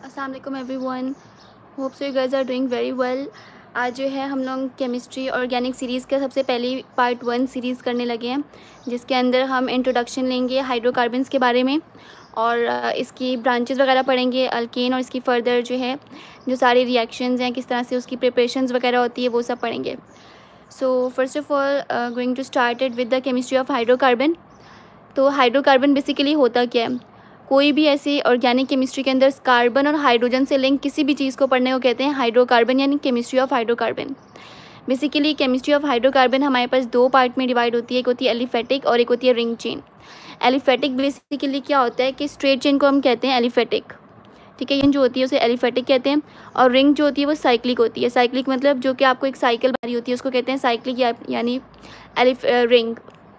अस्सलाम वालेकुम everyone, hope so you guys are doing very well. आज जो है हम लोग केमिस्ट्री ऑर्गेनिक सीरीज़ का सबसे पहली पार्ट 1 सीरीज़ करने लगे हैं, जिसके अंदर हम इंट्रोडक्शन लेंगे हाइड्रोकार्बन्स के बारे में और इसकी ब्रांचेस वगैरह पढ़ेंगे, अल्केन और इसकी फ़र्दर जो है जो सारी रिएक्शंस हैं, किस तरह से उसकी प्रिपरेशंस वगैरह होती है, वो सब पढ़ेंगे। So first of all going to started with the chemistry of hydrocarbon. तो हाइड्रोकार्बन बेसिकली होता क्या है? कोई भी ऐसी ऑर्गेनिक केमिस्ट्री के अंदर कार्बन और हाइड्रोजन से लिंक किसी भी चीज़ को पढ़ने को कहते हैं हाइड्रोकार्बन, यानी chemistry of hydrocarbon. Basically chemistry of hydrocarbon हमारे पास दो पार्ट में डिवाइड होती है, एक होती है एलिफेटिक और एक होती है रिंग चेन। एलिफेटिक बेसिकली क्या होता है कि स्ट्रेट चेन को हम कहते हैं एलिफेटिक, ठीक है, ये जो होती है उसे एलिफेटिक कहते हैं। और रिंग जो होती है वो साइक्लिक होती है। साइक्लिक मतलब जो कि आपको एक साइकिल बनी होती है उसको कहते हैं साइक्लिक यानी रिंग।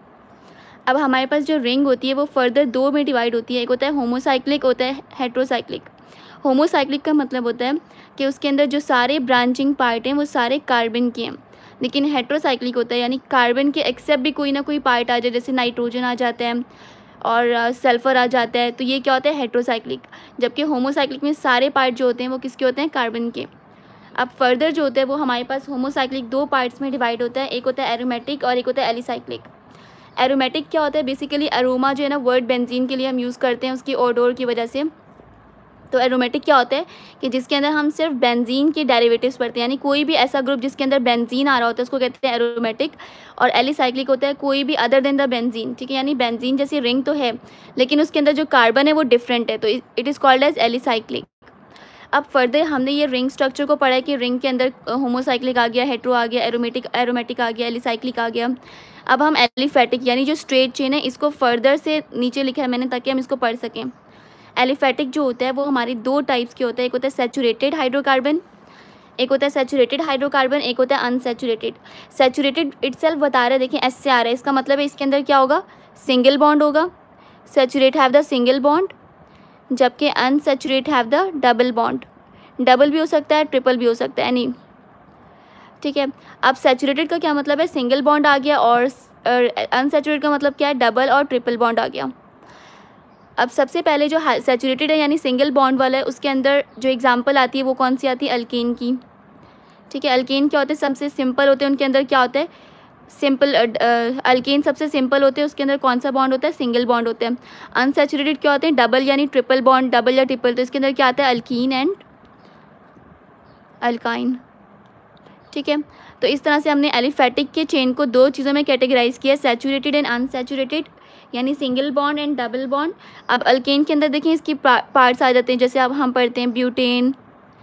अब हमारे पास जो रिंग होती है वो फर्दर दो में डिवाइड होती है, एक होता है होमोसाइक्लिक, होता है हेट्रोसाइक्लिक। होमोसाइक्लिक का मतलब होता है कि उसके अंदर जो सारे ब्रांचिंग पार्ट हैं वो सारे कार्बन के हैं, लेकिन हेट्रोसाइक्लिक होता है यानी कार्बन के एक्सेप्ट भी कोई ना कोई पार्ट आ जाए, जैसे नाइट्रोजन आ जाता है और सल्फ़र आ जाता है, तो ये क्या होता है हेट्रोसाइक्लिक। जबकि होमोसाइक्लिक में सारे पार्ट जो होते हैं वो किसके होते हैं, कार्बन के। अब फर्दर जो होता है वो हमारे पास होमोसाइक्लिक दो पार्ट्स में डिवाइड होता है, एक होता है एरोमेटिक और एक होता है एलिसाइक्लिक। एरोमेटिक क्या होता है? बेसिकली अरोमा जो है ना, वर्ड बेंजीन के लिए हम यूज़ करते हैं उसकी ओडोर की वजह से। तो एरोमेटिक क्या होता है कि जिसके अंदर हम सिर्फ बेंजीन के डेरिवेटिव्स पढ़ते हैं, यानी कोई भी ऐसा ग्रुप जिसके अंदर बेंजीन आ रहा होता है उसको कहते हैं एरोमेटिक। और एलिसाइक्लिक होता है कोई भी अदर देन द बेंजीन, ठीक है, यानी बेंजीन जैसी रिंग तो है लेकिन उसके अंदर जो कार्बन है वो डिफरेंट है, तो it is called as alicyclic. अब फर्दर हमने ये रिंग स्ट्रक्चर को पढ़ा है कि रिंग के अंदर होमोसाइक्लिक आ गया, हेट्रो आ गया, एरोमेटिक आ गया, एलिसाइक्लिक आ गया। अब हम एलिफेटिक यानी जो स्ट्रेट चेन है इसको फर्दर से नीचे लिखा है मैंने ताकि हम इसको पढ़ सकें। एलिफेटिक जो होता है वो हमारी दो टाइप्स के होता है, एक होता है सैचुरेटेड हाइड्रोकार्बन, एक होता है सैचुरेटेड हाइड्रोकार्बन, एक होता है अनसैचुरेटेड। सैचुरेटेड इटसेल्फ बता रहे हैं, देखें एस से आ रहा है, इसका मतलब है इसके अंदर क्या होगा, सिंगल बॉन्ड होगा। Saturate have the single bond, जबकि unsaturate have the double bond. Double भी हो सकता है, ट्रिपल भी हो सकता है, नहीं, ठीक है। अब सैचुरेटेड का क्या मतलब है, सिंगल बॉन्ड आ गया, और अनसैचुरेटेड का मतलब क्या है, डबल और ट्रिपल बॉन्ड आ गया। अब सबसे पहले जो सैचुरेटेड है यानी सिंगल बॉन्ड वाला है उसके अंदर जो एग्जांपल आती है वो कौन सी आती है, अल्केन की, ठीक है। अल्केन क्या होते हैं, सबसे सिंपल होते हैं, उनके अंदर क्या होता है, सिंपल अल्केन सबसे सिंपल होते हैं, उसके अंदर कौन सा बॉन्ड होता है, सिंगल बॉन्ड होते हैं। अनसैचुरेटेड क्या होते हैं, डबल यानी ट्रिपल बॉन्ड, डबल या ट्रिपल, तो इसके अंदर क्या आता है, अल्कीन एंड अल्काइन, ठीक है। तो इस तरह से हमने एलिफेटिक के चेन को दो चीज़ों में कैटेगराइज किया, सैचुरेटेड एंड अनसैचुरेटेड, यानी single bond and double bond. अब अल्केन के अंदर देखें इसकी पार्ट्स आ जाते हैं, जैसे अब हम पढ़ते हैं ब्यूटेन,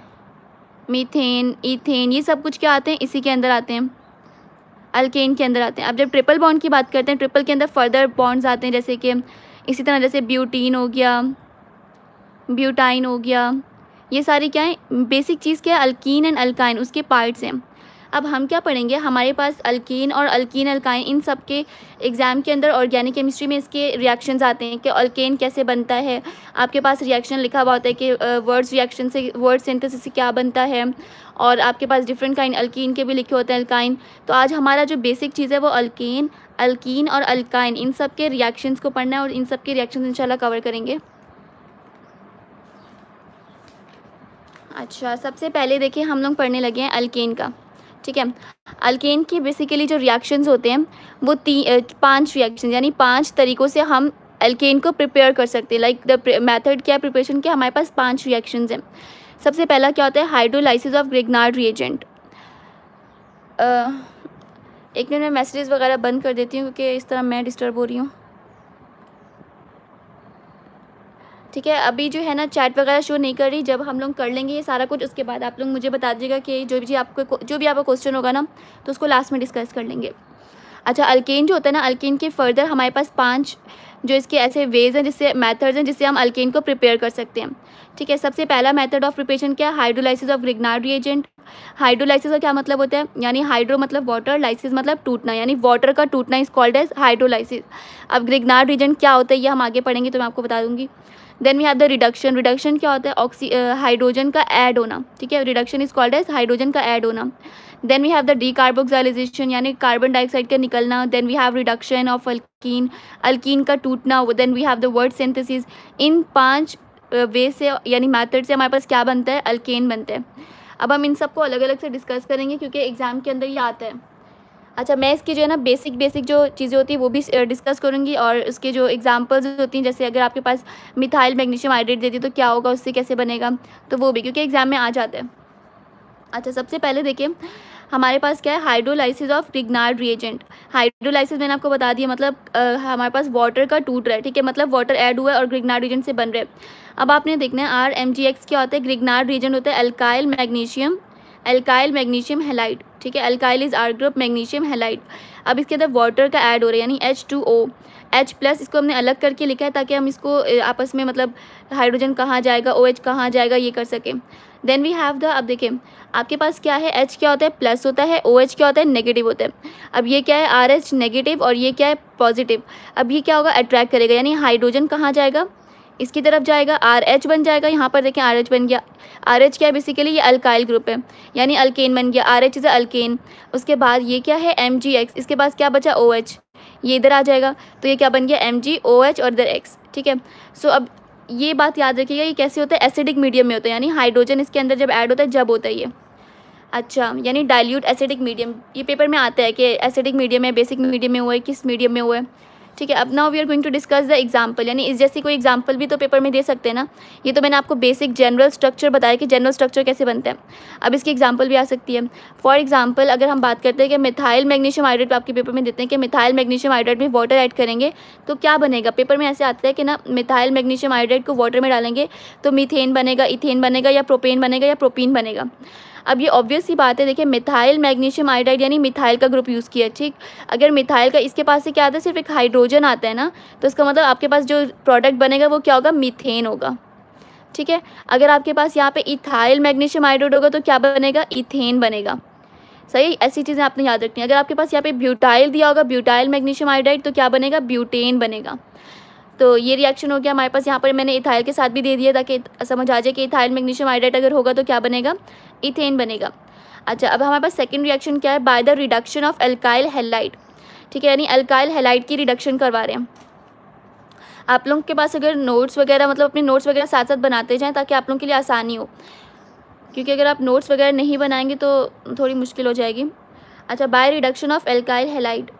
मीथेन, ईथेन, ये सब कुछ क्या आते हैं, इसी के अंदर आते हैं, अल्केन के अंदर आते हैं। अब जब ट्रिपल बॉन्ड की बात करते हैं, ट्रिपल के अंदर फर्दर बॉन्ड्स आते हैं, जैसे कि इसी तरह जैसे ब्यूटीन हो गया, ब्यूटाइन हो गया, ये सारी क्या है, बेसिक चीज़ क्या है, अल्कीन एंड अल्काइन उसके पार्ट्स हैं। अब हम क्या पढ़ेंगे, हमारे पास अल्कीन और अल्कीन अल्काइन इन सब के एग्ज़ाम के अंदर ऑर्गेनिक केमिस्ट्री में इसके रिएक्शंस आते हैं कि अल्केन कैसे बनता है। आपके पास रिएक्शन लिखा हुआ होता है कि वर्ड्स रिएक्शन से, वर्ड सिंथेसिस से क्या बनता है, और आपके पास डिफरेंट काइंड अल्कीन के भी लिखे होते हैं, अल्काइन। तो आज हमारा जो बेसिक चीज़ है वो अल्केन, अल्कीन और अल्काइन इन सब के रिएक्शंस को पढ़ना है और इन सब के रिएक्शंस इंशाल्लाह कवर करेंगे। अच्छा, सबसे पहले देखिए हम लोग पढ़ने लगे हैं अल्केन का, ठीक है। अल्केन की बेसिकली जो रिएक्शंस होते हैं वो 5 रिएक्शन यानी 5 तरीक़ों से हम अल्केन को प्रिपेयर कर सकते हैं। लाइक द मेथड क्या है प्रिपरेशन के, हमारे पास 5 रिएक्शंस हैं। सबसे पहला क्या होता है, हाइड्रोलाइसिस ऑफ ग्रिग्नार्ड रिएजेंट। एक मिनट में मैसेजेस वगैरह बंद कर देती हूँ क्योंकि इस तरह मैं डिस्टर्ब हो रही हूँ, ठीक है। अभी जो है ना चैट वगैरह शो नहीं कर रही, जब हम लोग कर लेंगे ये सारा कुछ उसके बाद आप लोग मुझे बता दीजिएगा कि जो भी आपका क्वेश्चन होगा ना तो उसको लास्ट में डिस्कस कर लेंगे। अच्छा, अल्केन जो होता है ना, अल्केन के फर्दर हमारे पास 5 जो इसके ऐसे वेज हैं, जिससे मेथड्स हैं जिससे हम अल्केन को प्रिपेयर कर सकते हैं, ठीक है। सबसे पहला मेथड ऑफ प्रिपरेशन क्या है, hydrolysis of Grignard reagent. Hydrolysis का क्या मतलब होता है, यानी हाइड्रो मतलब वाटर, लाइसिस मतलब टूटना, यानी वाटर का टूटना इज कॉल्ड एज हाइड्रोलाइसिस। अब ग्रिग्नार्ड रिएजेंट क्या होता है ये हम आगे पढ़ेंगे तो मैं आपको बता दूंगी। Then we have the reduction. Reduction क्या होता है, हाइड्रोजन का ऐड होना, ठीक है, reduction is called as hydrogen का ऐड होना। Then we have the decarboxylation यानी कार्बन डाइऑक्साइड का निकलना। Then we have reduction of alkene, alkene का टूटना। Then we have the Wurtz synthesis. इन 5 वे से यानी मेथड से हमारे पास क्या बनता है, अल्केन बनता है। अब हम इन सब को अलग अलग से डिस्कस करेंगे क्योंकि एग्ज़ाम के अंदर ये आता है। अच्छा, मैं इसकी जो है ना बेसिक जो चीज़ें होती है वो भी डिस्कस करूँगी, और उसके जो एग्जांपल्स होती हैं, जैसे अगर आपके पास मिथाइल मैग्नीशियम हाइड्रेट दे दी तो क्या होगा, उससे कैसे बनेगा, तो वो भी क्योंकि एग्ज़ाम में आ जाता है। अच्छा, सबसे पहले देखिए हमारे पास क्या है, hydrolysis of Grignard reagent. Hydrolysis मैंने आपको बता दिया, मतलब हमारे पास वाटर का टूट रहा है, ठीक है, मतलब वाटर ऐड हुआ है और ग्रिग्नार्ड रिएजेंट से बन रहे हैं। अब आपने देखना है RMgX क्या होता है, ग्रिग्नार्ड रिएजेंट होता है अल्काइल मैग्नीशियम हैलाइड, ठीक है, alkyl is R group, magnesium halide. अब इसके अंदर वाटर का ऐड हो रहा है यानी H2O, H+, इसको हमने अलग करके लिखा है ताकि हम इसको आपस में मतलब हाइड्रोजन कहाँ जाएगा, OH कहाँ जाएगा, ये कर सकें। देन वी हैव द, अब देखिए आपके पास क्या है, H क्या होता है, प्लस होता है, OH क्या होता है, नेगेटिव होता है। अब ये क्या है, RH नेगेटिव और ये क्या है, पॉजिटिव। अब ये क्या होगा, अट्रैक्ट करेगा, यानी हाइड्रोजन कहाँ जाएगा, इसकी तरफ जाएगा, RH बन जाएगा। यहाँ पर देखें RH बन गया। RH क्या है, बेसिकली ये अल्काइल ग्रुप है यानी अल्केन बन गया, RH इज अल्केन। उसके बाद ये क्या है, MgX, इसके पास क्या बचा, OH, ये इधर आ जाएगा, तो ये क्या बन गया, MgOH और इधर X, ठीक है। सो अब ये बात याद रखिएगा, ये कैसे होता है, एसिडिक मीडियम में होता है, यानी हाइड्रोजन इसके अंदर जब ऐड होता है जब होता है ये। अच्छा, यानी डाइल्यूट एसिडिक मीडियम, ये पेपर में आता है कि एसिडिक मीडियम है, बेसिक मीडियम में हुआ है, किस मीडियम में हुआ है, ठीक है। अब now we are going to discuss the example, यानी इस जैसी कोई एग्जाम्पल भी तो पेपर में दे सकते हैं ना। ये तो मैंने आपको बेसिक जनरल स्ट्रक्चर बताया कि जनरल स्ट्रक्चर कैसे बनता है। अब इसकी एग्जाम्पल भी आ सकती है। फॉर एग्जाम्पल अगर हम बात करते हैं कि मिथाइल मैग्नीशियम हाइड्रेट, आपके पेपर में देते हैं कि मिथाइल मैग्नीशियम हाइड्रेट में वाटर ऐड करेंगे तो क्या बनेगा, पेपर में ऐसे आता है कि ना मिथाइल मैग्नीशियम हाइड्रेट को वाटर में डालेंगे तो मीथेन बनेगा, इथेन बनेगा, या प्रोपेन बनेगा, या प्रोपीन बनेगा। अब ये ऑब्वियस सी बात है, देखिए मिथाइल मैग्नीशियम आयोडाइड यानी मिथाइल का ग्रुप यूज़ किया, ठीक। अगर मिथाइल का इसके पास से क्या आता है, सिर्फ एक हाइड्रोजन आता है ना, तो इसका मतलब आपके पास जो प्रोडक्ट बनेगा वो क्या होगा, मीथेन होगा, ठीक है। अगर आपके पास यहाँ पे इथाइल मैग्नीशियम आयोडाइड होगा तो क्या बनेगा, इथेन बनेगा, सही। ऐसी चीज़ें आपने याद रखनी है। अगर आपके पास यहाँ पे ब्यूटाइल दिया होगा, ब्यूटाइल मैग्नीशियम आयोडाइड, तो क्या बनेगा, ब्यूटेन बनेगा। तो ये रिएक्शन हो गया हमारे पास। यहाँ पर मैंने इथाइल के साथ भी दे दिया ताकि समझ आ जाए कि इथाइल मैग्नीशियम आयोडाइड अगर होगा तो क्या बनेगा, इथेन बनेगा। अच्छा, अब हमारे पास सेकंड रिएक्शन क्या है, by the reduction of alkyl halide, ठीक है, यानी अल्काइल हैलाइड की रिडक्शन करवा रहे हैं। आप लोगों के पास अगर नोट्स वगैरह, मतलब अपने नोट्स वगैरह साथ साथ बनाते जाएँ ताकि आप लोगों के लिए आसानी हो, क्योंकि अगर आप नोट्स वगैरह नहीं बनाएंगे तो थोड़ी मुश्किल हो जाएगी। अच्छा, by reduction of alkyl halide,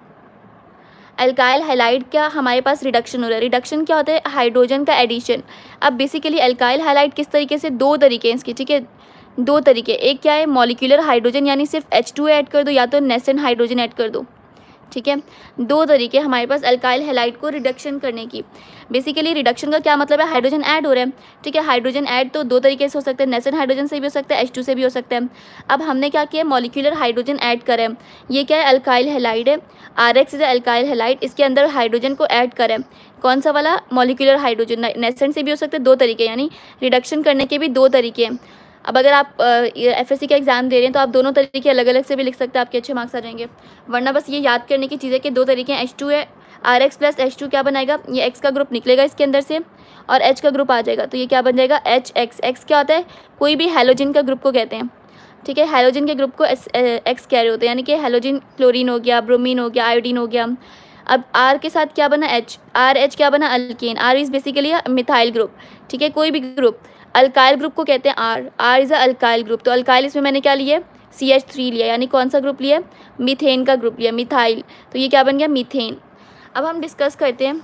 alkyl halide क्या हमारे पास रिडक्शन हो रहा है। रिडक्शन क्या होता है, हाइड्रोजन का एडिशन। अब बेसिकली अल्काइल हैलाइड किस तरीके से, दो तरीके हैं इसके, ठीक है, दो तरीके। एक क्या है, मॉलिक्यूलर हाइड्रोजन यानी सिर्फ H2 ऐड कर दो, या तो नेसेंट हाइड्रोजन ऐड कर दो, ठीक है। दो तरीके हमारे पास अल्काइल हैलाइड को रिडक्शन करने की। बेसिकली रिडक्शन का क्या मतलब है, हाइड्रोजन ऐड हो रहा है, ठीक है। हाइड्रोजन ऐड तो दो तरीके से हो सकते हैं, नेसेंट हाइड्रोजन से भी हो सकता है, H2 से भी हो सकता है। अब हमने क्या किया, मॉलिक्यूलर हाइड्रोजन ऐड करें, ये क्या है, अल्काइल हैलाइड है, RX इज अल्काइल हैलाइड, इसके अंदर हाइड्रोजन को ऐड करें, कौन सा वाला, मॉलिक्यूलर हाइड्रोजन, नेसेंट से भी हो सकते हैं, दो तरीके, यानी रिडक्शन करने के भी दो तरीके हैं। अब अगर आप FSC का एग्ज़ाम दे रहे हैं तो आप दोनों तरीके अलग अलग से भी लिख सकते हैं, आपके अच्छे मार्क्स आ जाएंगे। वरना बस ये याद करने की चीज़ है कि दो तरीके हैं, H2 है, RX प्लस H2 क्या बनाएगा, ये X का ग्रुप निकलेगा इसके अंदर से और H का ग्रुप आ जाएगा, तो ये क्या बन जाएगा, HX। X क्या होता है, कोई भी हैलोजन का ग्रुप को कहते हैं, ठीक है। हैलोजन के ग्रुप को X कह रहे होते हैं, यानी कि हैलोजन क्लोरीन हो गया, ब्रोमीन हो गया, आयोडीन हो गया। अब R के साथ क्या बना, H, RH क्या बना, alkane. R is basically methyl group, ठीक है, कोई भी ग्रुप। अल्काइल ग्रुप को कहते हैं R is a alkyl group. तो अल्काइल इसमें मैंने क्या लिया, CH3 लिया, यानी कौन सा ग्रुप लिया, मीथेन का ग्रुप लिया, मिथाइल, तो ये क्या बन गया, मीथेन। अब हम डिस्कस करते हैं।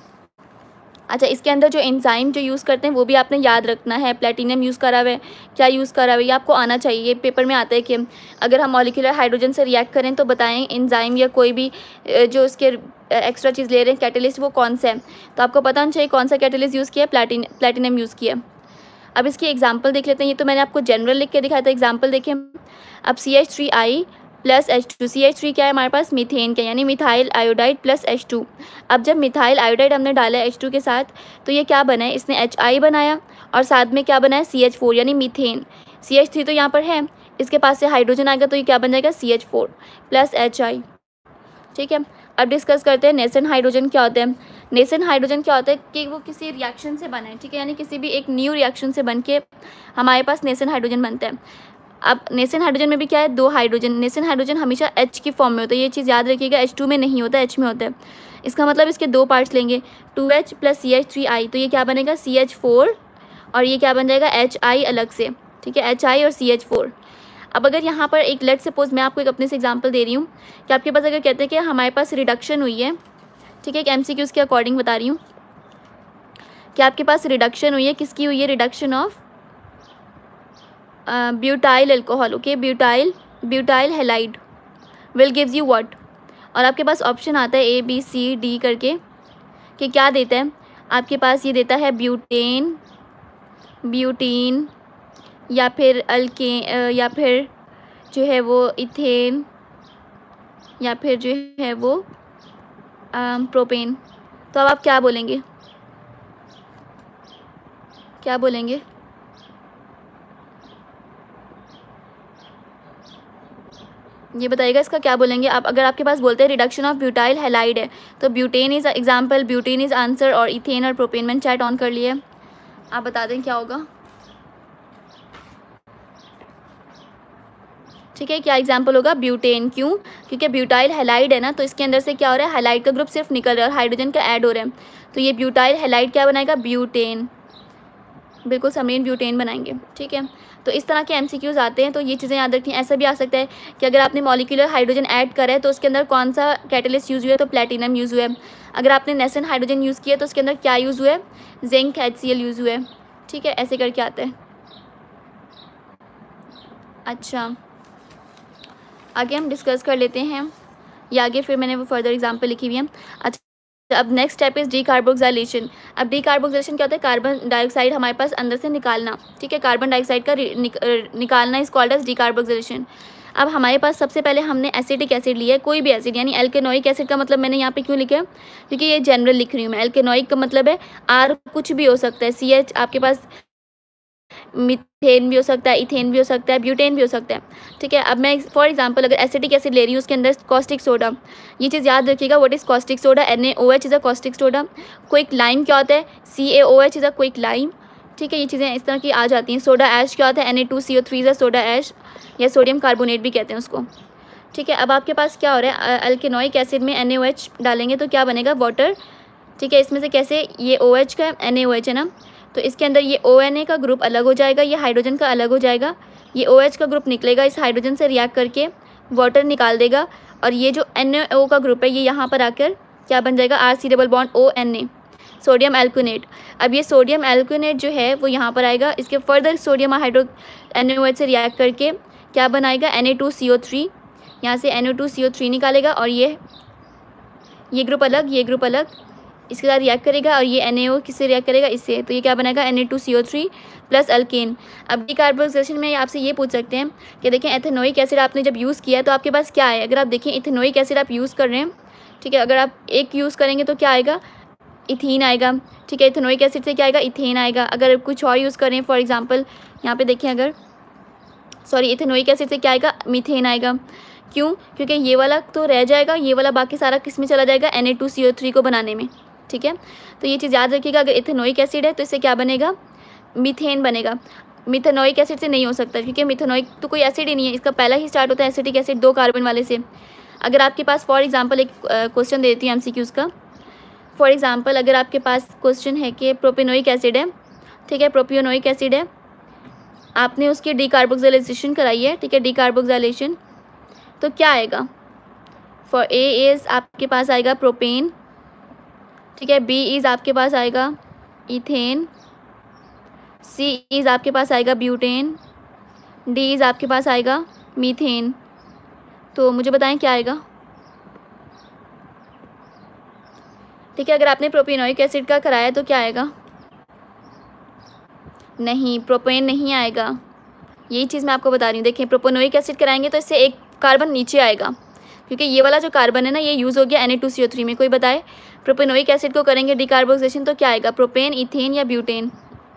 अच्छा, इसके अंदर जो एंजाइम जो यूज़ करते हैं वो भी आपने याद रखना है। प्लेटिनम यूज़ करा हुआ है, क्या यूज़ करा हुआ है, ये आपको आना चाहिए। ये पेपर में आता है कि अगर हम मॉलिक्यूलर हाइड्रोजन से रिएक्ट करें तो बताएं एंजाइम या कोई भी जो उसके एक्स्ट्रा चीज़ ले रहे हैं कैटेलिस्ट, वो कौन सा है। तो आपको पता होना चाहिए कौन सा कैटेलिस्ट यूज़ किया, प्लेटिनम यूज़ किया। अब इसकी एग्जाम्पल देख लेते हैं। ये तो मैंने आपको जनरल लिख के दिखाया था, एग्जाम्पल देखें। अब CH3I प्लस H2, CH3 क्या है हमारे पास, मीथेन का, यानी मिथाइल आयोडाइड प्लस H2। अब जब मिथाइल आयोडाइड हमने डाला है H2 के साथ तो ये क्या बना है, इसने HI बनाया और साथ में क्या बनाया, CH4 यानी मीथेन। CH3 तो यहाँ पर है, इसके पास से हाइड्रोजन आएगा तो ये क्या बन जाएगा, CH4 प्लस HI, ठीक है। अब डिस्कस करते हैं नेसेंट हाइड्रोजन क्या होता है। नेसेंट हाइड्रोजन क्या होता है कि वो किसी रिएक्शन से बना है, ठीक है, यानी किसी भी एक न्यू रिएक्शन से बन के हमारे पास नेसेंट हाइड्रोजन बनता है। अब नेसेंट हाइड्रोजन में भी क्या है, दो हाइड्रोजन। नेसेंट हाइड्रोजन हमेशा H की फॉर्म में होता है, ये चीज़ याद रखिएगा, H2 में नहीं होता, H में होता है। इसका मतलब इसके दो पार्ट्स लेंगे, 2H प्लस CH3I, तो ये क्या बनेगा, CH4 और ये क्या बन जाएगा HI अलग से, ठीक है, HI और CH4। अब अगर यहाँ पर एक लेट सपोज मैं आपको एक अपने से एग्जांपल दे रही हूँ कि आपके पास अगर कहते हैं कि हमारे पास रिडक्शन हुई है, ठीक है, एक MCQs के अकॉर्डिंग बता रही हूँ कि आपके पास रिडक्शन हुई है, किसकी हुई है, reduction of butyl alcohol, okay, butyl halide will gives you what, और आपके पास ऑप्शन आता है ABCD करके कि क्या देता है आपके पास, ये देता है ब्यूटीन या फिर या फिर जो है वो इथेन या फिर जो है वो प्रोपेन। तो अब आप क्या बोलेंगे, क्या बोलेंगे? ये बताइएगा इसका क्या बोलेंगे आप। अगर आपके पास बोलते हैं रिडक्शन ऑफ ब्यूटाइल हैलाइड है तो butane is example, butane is answer, और इथेन और प्रोपेन मैंने चैट ऑन कर लिया है, आप बता दें क्या होगा, ठीक है, क्या एग्जाम्पल होगा, ब्यूटेन। क्यों? क्योंकि ब्यूटाइल हैलाइड है ना, तो इसके अंदर से क्या हो रहा है, हैलाइड का ग्रुप सिर्फ निकल रहा है और हाइड्रोजन का ऐड हो रहा है, तो ये ब्यूटाइल हैलाइड क्या बनाएगा, ब्यूटेन, बिल्कुल समरीन ब्यूटेन बनाएंगे, ठीक है। तो इस तरह के MCQs आते हैं, तो ये चीज़ें याद रखनी। ऐसा भी आ सकता है कि अगर आपने मॉलिक्यूलर हाइड्रोजन ऐड करा है तो उसके अंदर कौन सा कैटलिस्ट यूज़ हुआ है, तो प्लेटिनम यूज़ हुआ है। अगर आपने नेसेंट हाइड्रोजन यूज़ किया तो उसके अंदर क्या यूज़ हुआ है, जिंक HCl यूज़ हुआ है, ठीक है, ऐसे करके आता है। अच्छा, आगे हम डिस्कस कर लेते हैं, या आगे फिर मैंने वो फर्दर एग्जाम्पल लिखी हुई है। अच्छा, अब नेक्स्ट स्टेप इज़ डीकार्बोक्सिलेशन। अब डीकार्बोक्सिलेशन क्या होता है, कार्बन डाइऑक्साइड हमारे पास अंदर से निकालना, ठीक है, कार्बन डाइऑक्साइड का निकालना इज कॉल्ड एज डीकार्बोक्सिलेशन। अब हमारे पास सबसे पहले हमने एसिटिक एसिड लिया है, कोई भी एसिड, यानी एल्केनोइक एसिड का मतलब मैंने यहाँ पे क्यों लिखा है, क्योंकि ये जनरल लिख रही हूँ मैं। एल्केनोइक का मतलब है R कुछ भी हो सकता है, CH आपके पास मीथेन भी हो सकता है, इथेन भी हो सकता है, ब्यूटेन भी हो सकता है, ठीक है। अब मैं फॉर एग्जांपल अगर एसिटिक एसिड ले रही हूँ, उसके अंदर कॉस्टिक सोडा, ये चीज़ याद रखिएगा, what is caustic soda, NaOH is a caustic soda. Quick lime क्या होता है, CaOH is a quick lime, ठीक है, ये चीज़ें इस तरह की आ जाती हैं। सोडा ऐश क्या होता है, Na2CO3 is a soda ash, या सोडियम कार्बोनेट भी कहते हैं उसको, ठीक है। अब आपके पास क्या हो रहा है, एल्केनोइक एसिड में NaOH डालेंगे तो क्या बनेगा, वाटर, ठीक है। इसमें से कैसे, ये OH का NaOH है ना, तो इसके अंदर ये ONA का ग्रुप अलग हो जाएगा, ये हाइड्रोजन का अलग हो जाएगा, ये OH का ग्रुप निकलेगा, इस हाइड्रोजन से रिएक्ट करके वाटर निकाल देगा, और ये जो NaO का ग्रुप है ये यहाँ पर आकर क्या बन जाएगा, RC double bond ONA, sodium alkanoate. अब ये सोडियम एल्कोनेट जो है वो यहाँ पर आएगा, इसके फर्दर सोडियम NaOH से रिएक्ट करके क्या बनाएगा, Na2CO3, यहाँ से Na2CO3 निकालेगा, और ये ग्रुप अलग, ये ग्रुप अलग, इसके साथ रिएक्ट करेगा, और ये NaO किससे रिएक्ट करेगा, इससे, तो ये क्या बनेगा, Na2CO3 प्लस अल्केन। अब डीकार्बोक्सिलेशन में आपसे ये पूछ सकते हैं कि देखें एथेनोइक एसिड आपने जब यूज़ किया है तो आपके पास क्या है। अगर आप देखें इथेनोइक एसिड आप यूज़ कर रहे हैं, ठीक है, अगर आप एक यूज़ करेंगे तो क्या आएगा, इथीन आएगा, ठीक है, इथेनोइक एसिड से क्या आएगा, इथेन आएगा। अगर कुछ और यूज़ करें, फॉर एग्जाम्पल यहाँ पर देखें, अगर सॉरी इथेनोइक एसिड से क्या आएगा, मीथेन आएगा। क्यों? क्योंकि ये वाला तो रह जाएगा, ये वाला बाकी सारा किस में चला जाएगा, Na2CO3 को बनाने में, ठीक है। तो ये चीज़ याद रखिएगा, अगर इथेनोइक एसिड है तो इससे क्या बनेगा, मीथेन बनेगा। मिथेनोइक एसिड से नहीं हो सकता, क्योंकि मिथेनोइक तो कोई एसिड ही नहीं है, इसका पहला ही स्टार्ट होता है एसिटिक एसिड 2 कार्बन वाले से। अगर आपके पास फॉर एग्जांपल एक क्वेश्चन दे देती हूँ MCQs का, फॉर एग्जांपल अगर आपके पास क्वेश्चन है कि प्रोपेनोइक एसिड है, ठीक है, प्रोपियोनोइक एसिड है, आपने उसकी डीकार्बोक्सिलेशन कराई है, ठीक है, डीकार्बोक्सिलेशन, तो क्या आएगा, फॉर A इज़ आपके पास आएगा प्रोपेन, ठीक है, B इज़ आपके पास आएगा इथेन, C इज़ आपके पास आएगा ब्यूटेन, D इज़ आपके पास आएगा मीथेन। तो मुझे बताएं क्या आएगा, ठीक है। अगर आपने प्रोपेनोइक एसिड का कराया तो क्या आएगा, नहीं, प्रोपेन नहीं आएगा, यही चीज़ मैं आपको बता रही हूँ। देखें प्रोपेनोइक एसिड कराएंगे तो इससे एक कार्बन नीचे आएगा, क्योंकि ये वाला जो कार्बन है ना ये यूज़ हो गया Na2CO3 में। कोई बताए प्रोपेनोइक एसिड को करेंगे डीकार्बोक्सिलेशन तो क्या आएगा, प्रोपेन, इथेन या ब्यूटेन,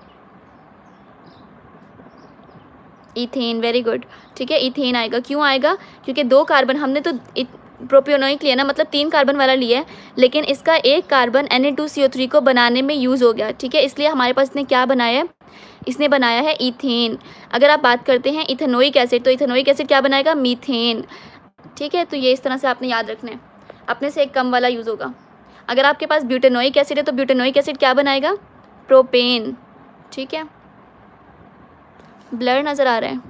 इथेन, वेरी गुड, ठीक है, इथेन आएगा। क्यों आएगा, क्योंकि 2 कार्बन हमने तो प्रोपियोनोइक लिया ना, मतलब 3 कार्बन वाला लिया है, लेकिन इसका एक कार्बन Na2CO3 को बनाने में यूज़ हो गया, ठीक है, इसलिए हमारे पास इसने क्या बनाया है, इसने बनाया है इथेन। अगर आप बात करते हैं इथेनोइक एसिड तो इथेनोइक एसिड क्या बनाएगा, मीथेन, ठीक है। तो ये इस तरह से आपने याद रखना है, अपने से एक कम वाला यूज़ होगा। अगर आपके पास ब्यूटेनोइक एसिड है तो ब्यूटेनोइक एसिड क्या बनाएगा, प्रोपेन, ठीक है। ब्लर नज़र आ रहा है।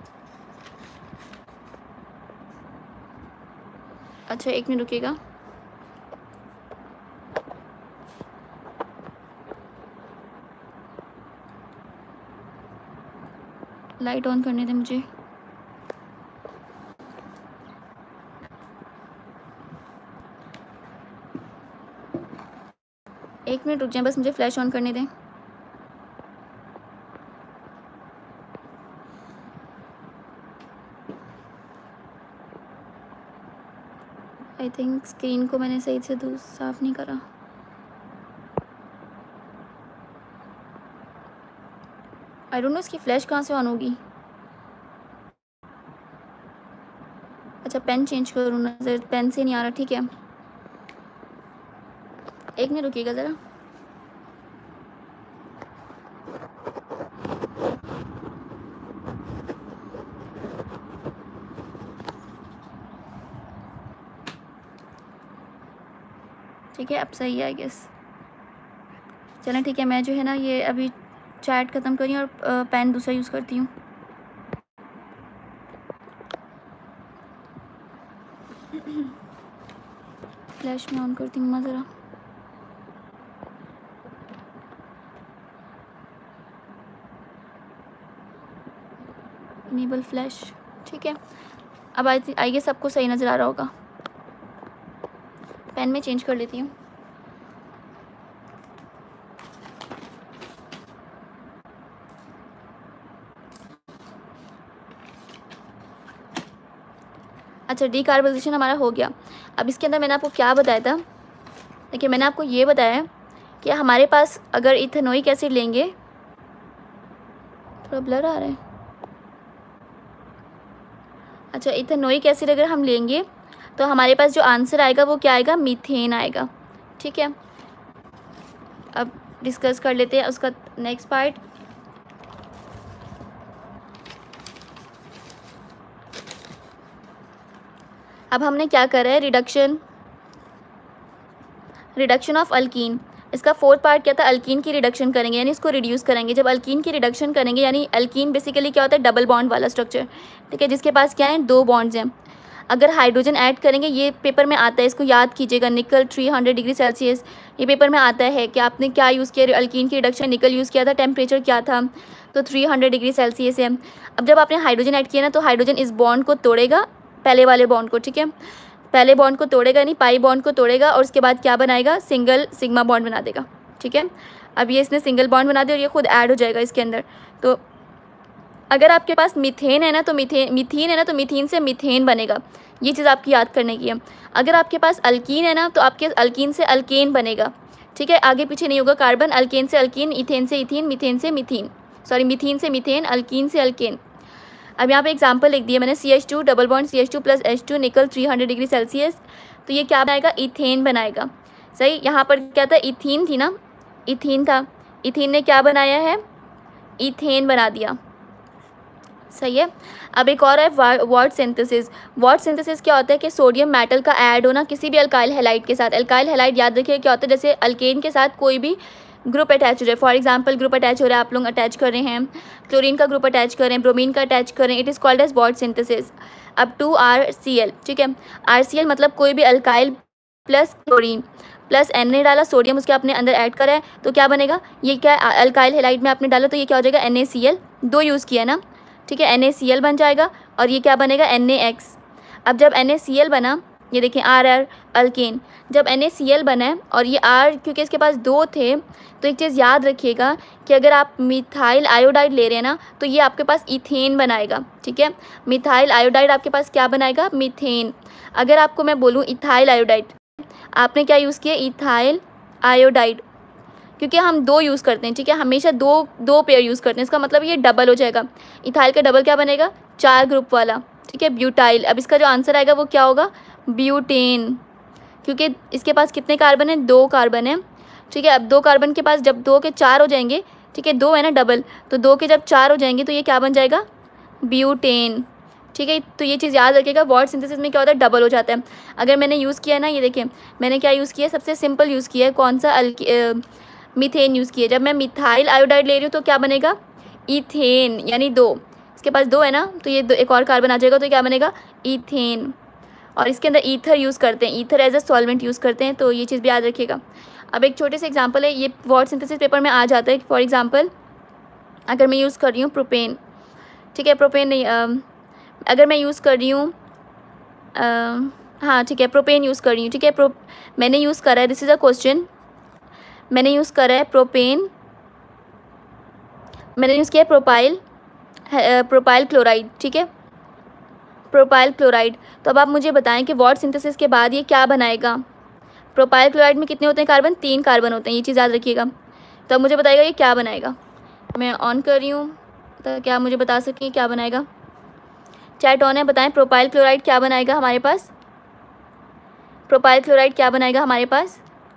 अच्छा, एक मिनट रुकिएगा। लाइट ऑन करने दें मुझे। एक मिनट रुक जाएं, बस मुझे फ्लैश ऑन करने दें। आई थिंक स्क्रीन को मैंने सही से साफ़ नहीं करा। आई डोंट नो इसकी फ्लैश कहाँ से ऑन होगी। अच्छा, पेन चेंज करूँ, नज़र पेन से नहीं आ रहा। ठीक है, एक मिनट रुकिएगा ज़रा। ठीक है, अब सही है आई गेस। चलें ठीक है, मैं जो है ना ये अभी चैट ख़त्म करी और पेन दूसरा यूज़ करती हूँ। फ्लैश में ऑन करती हूँ ज़रा। Enable flash. ठीक है, अब आई गेस सबको सही नज़र आ रहा होगा। पेन में चेंज कर लेती हूँ। अच्छा, डीकार्बोनाइजेशन हमारा हो गया। अब इसके अंदर मैंने आपको क्या बताया था? देखिए, मैंने आपको ये बताया कि हमारे पास अगर इथेनोइक एसिड लेंगे, थोड़ा ब्लर आ रहा है। अच्छा, इथेनोइक एसिड अगर हम लेंगे तो हमारे पास जो आंसर आएगा वो क्या आएगा? मीथेन आएगा। ठीक है, अब डिस्कस कर लेते हैं उसका नेक्स्ट पार्ट। अब हमने क्या करा है? Reduction of alkene. इसका फोर्थ पार्ट क्या था? अल्कीन की रिडक्शन करेंगे, यानी इसको रिड्यूस करेंगे। जब अल्कीन की रिडक्शन करेंगे, यानी अल्कीन बेसिकली क्या होता है? डबल बॉन्ड वाला स्ट्रक्चर। ठीक है, जिसके पास क्या है? 2 बॉन्ड्स हैं। अगर हाइड्रोजन ऐड करेंगे, ये पेपर में आता है, इसको याद कीजिएगा, निकल 300 डिग्री सेल्सियस ये पेपर में आता है कि आपने क्या यूज़ किया? अल्कीन की रिडक्शन निकल यूज़ किया था। टेम्परेचर क्या था? तो 300 डिग्री सेल्सियस है। अब जब आपने हाइड्रोजन ऐड किया ना, तो हाइड्रोजन इस बॉन्ड को तोड़ेगा, पहले वाले बॉन्ड को। ठीक है, पहले बॉन्ड को तोड़ेगा, नहीं पाई बॉन्ड को तोड़ेगा, और उसके बाद क्या बनाएगा? सिंगल सिग्मा बॉन्ड बना देगा। ठीक है, अब ये इसने सिंगल बॉन्ड बना दिया और ये खुद ऐड हो जाएगा इसके अंदर। तो अगर आपके पास मीथेन है ना, तो मीथीन है ना, तो मीथीन से मीथेन बनेगा। ये चीज़ आपकी याद करने की है। अगर आपके पास अल्कीन है ना, तो आपके अल्कीन से अल्केन बनेगा। ठीक है, आगे पीछे नहीं होगा कार्बन। अल्केन से अल्कीन, इथेन से इथीन, मीथेन से मीथीन, सॉरी मीथीन से मीथेन, अल्कीन से अल्केन। अब यहाँ पे एग्जांपल लिख दिया मैंने, CH2 double bond CH2 plus H2 निकल 300 डिग्री सेल्सियस। तो ये क्या बनाएगा? इथेन बनाएगा। सही, यहाँ पर क्या था? इथीन थी ना, इथीन था। इथीन ने क्या बनाया है? इथेन बना दिया। सही है। अब एक और है वॉट सिंथेसिस। वॉट सिंथेसिस क्या होता है? कि सोडियम मेटल का ऐड होना किसी भी अल्काइल हैलाइड के साथ। अल्काइल हैलाइड याद रखिए क्या होता है? जैसे अल्केन के साथ कोई भी ग्रुप अटैच हो जाए, फॉर एग्जांपल ग्रुप अटैच हो रहा है, आप लोग अटैच कर रहे हैं, क्लोरीन का ग्रुप अटैच कर रहे हैं, ब्रोमीन का अटैच कर रहे हैं, इट इज़ कॉल्ड एज वॉट सिंथेसिस। अब 2RCl। ठीक है, RCl मतलब कोई भी alkyl plus chlorine plus Na डाला, सोडियम उसके आपने अंदर ऐड करा है, तो क्या बनेगा? ये क्या अल्काइल हैलाइड में आपने डाला, तो ये क्या हो जाएगा? NaCl। 2 यूज़ किया ना, ठीक है, NaCl बन जाएगा, और ये क्या बनेगा? NaX। अब जब NaCl बना, ये देखें RR अल्केन, जब NaCl बना है और ये R क्योंकि इसके पास 2 थे, तो एक चीज़ याद रखिएगा कि अगर आप मिथाइल आयोडाइड ले रहे हैं ना, तो ये आपके पास इथेन बनाएगा। ठीक है, मिथाइल आयोडाइड आपके पास क्या बनाएगा? मीथेन। अगर आपको मैं बोलूँ इथाइल आयोडाइड, आपने क्या यूज़ किया? इथाइल आयोडाइड, क्योंकि हम 2 यूज़ करते हैं। ठीक है, हमेशा दो पेयर यूज़ करते हैं, इसका मतलब ये डबल हो जाएगा। इथाइल का डबल क्या बनेगा? 4 ग्रुप वाला। ठीक है, ब्यूटाइल। अब इसका जो आंसर आएगा वो क्या होगा? ब्यूटेन, क्योंकि इसके पास कितने कार्बन है? 2 कार्बन है। ठीक है, अब 2 कार्बन के पास जब 2 के 4 हो जाएंगे, ठीक है, 2 है ना डबल, तो 2 के जब 4 हो जाएंगे तो ये क्या बन जाएगा? ब्यूटेन। ठीक है, तो ये चीज़ याद रखिएगा, वॉट सिंथेसिस में क्या होता है? डबल हो जाता है। अगर मैंने यूज़ किया ना, ये देखिए मैंने क्या यूज़ किया, सबसे सिंपल यूज़ किया है, कौन सा? मीथेन यूज़ किया। जब मैं मिथाइल आयोडाइड ले रही हूँ तो क्या बनेगा? इथेन, यानी 2। इसके पास 2 है ना, तो ये एक और कार्बन आ जाएगा, तो क्या बनेगा ईथेन। और इसके अंदर ईथर यूज़ करते हैं, ether as a solvent use करते हैं, तो ये चीज़ भी याद रखिएगा। अब एक छोटे से एग्जांपल है, ये वर्ड सिंथेसिस पेपर में आ जाता है। फॉर एग्जांपल अगर मैं यूज़ कर रही हूँ प्रोपेन, ठीक है, प्रोपेन नहीं, अगर मैं यूज़ कर रही हूँ हाँ ठीक है, प्रोपेन यूज़ कर रही हूँ, ठीक है, मैंने यूज़ करा है, दिस इज़ अ क्वेश्चन, मैंने यूज़ करा है प्रोपेन, मैंने यूज़ किया प्रोपाइल क्लोराइड, ठीक है, प्रोपाइल क्लोराइड। तो अब आप मुझे बताएं कि वर्ड सिंथेसिस के बाद ये क्या बनाएगा। प्रोपाइल क्लोराइड में कितने होते हैं कार्बन, 3 कार्बन होते हैं, ये चीज़ याद रखिएगा। तो अब मुझे बताइएगा ये क्या बनाएगा। मैं ऑन कर रही हूँ तो क्या मुझे बता सकें क्या बनाएगा। चैट ऑन है, बताएं प्रोपाइल क्लोराइड क्या बनाएगा हमारे पास, प्रोपाइल क्लोराइड क्या बनाएगा हमारे पास।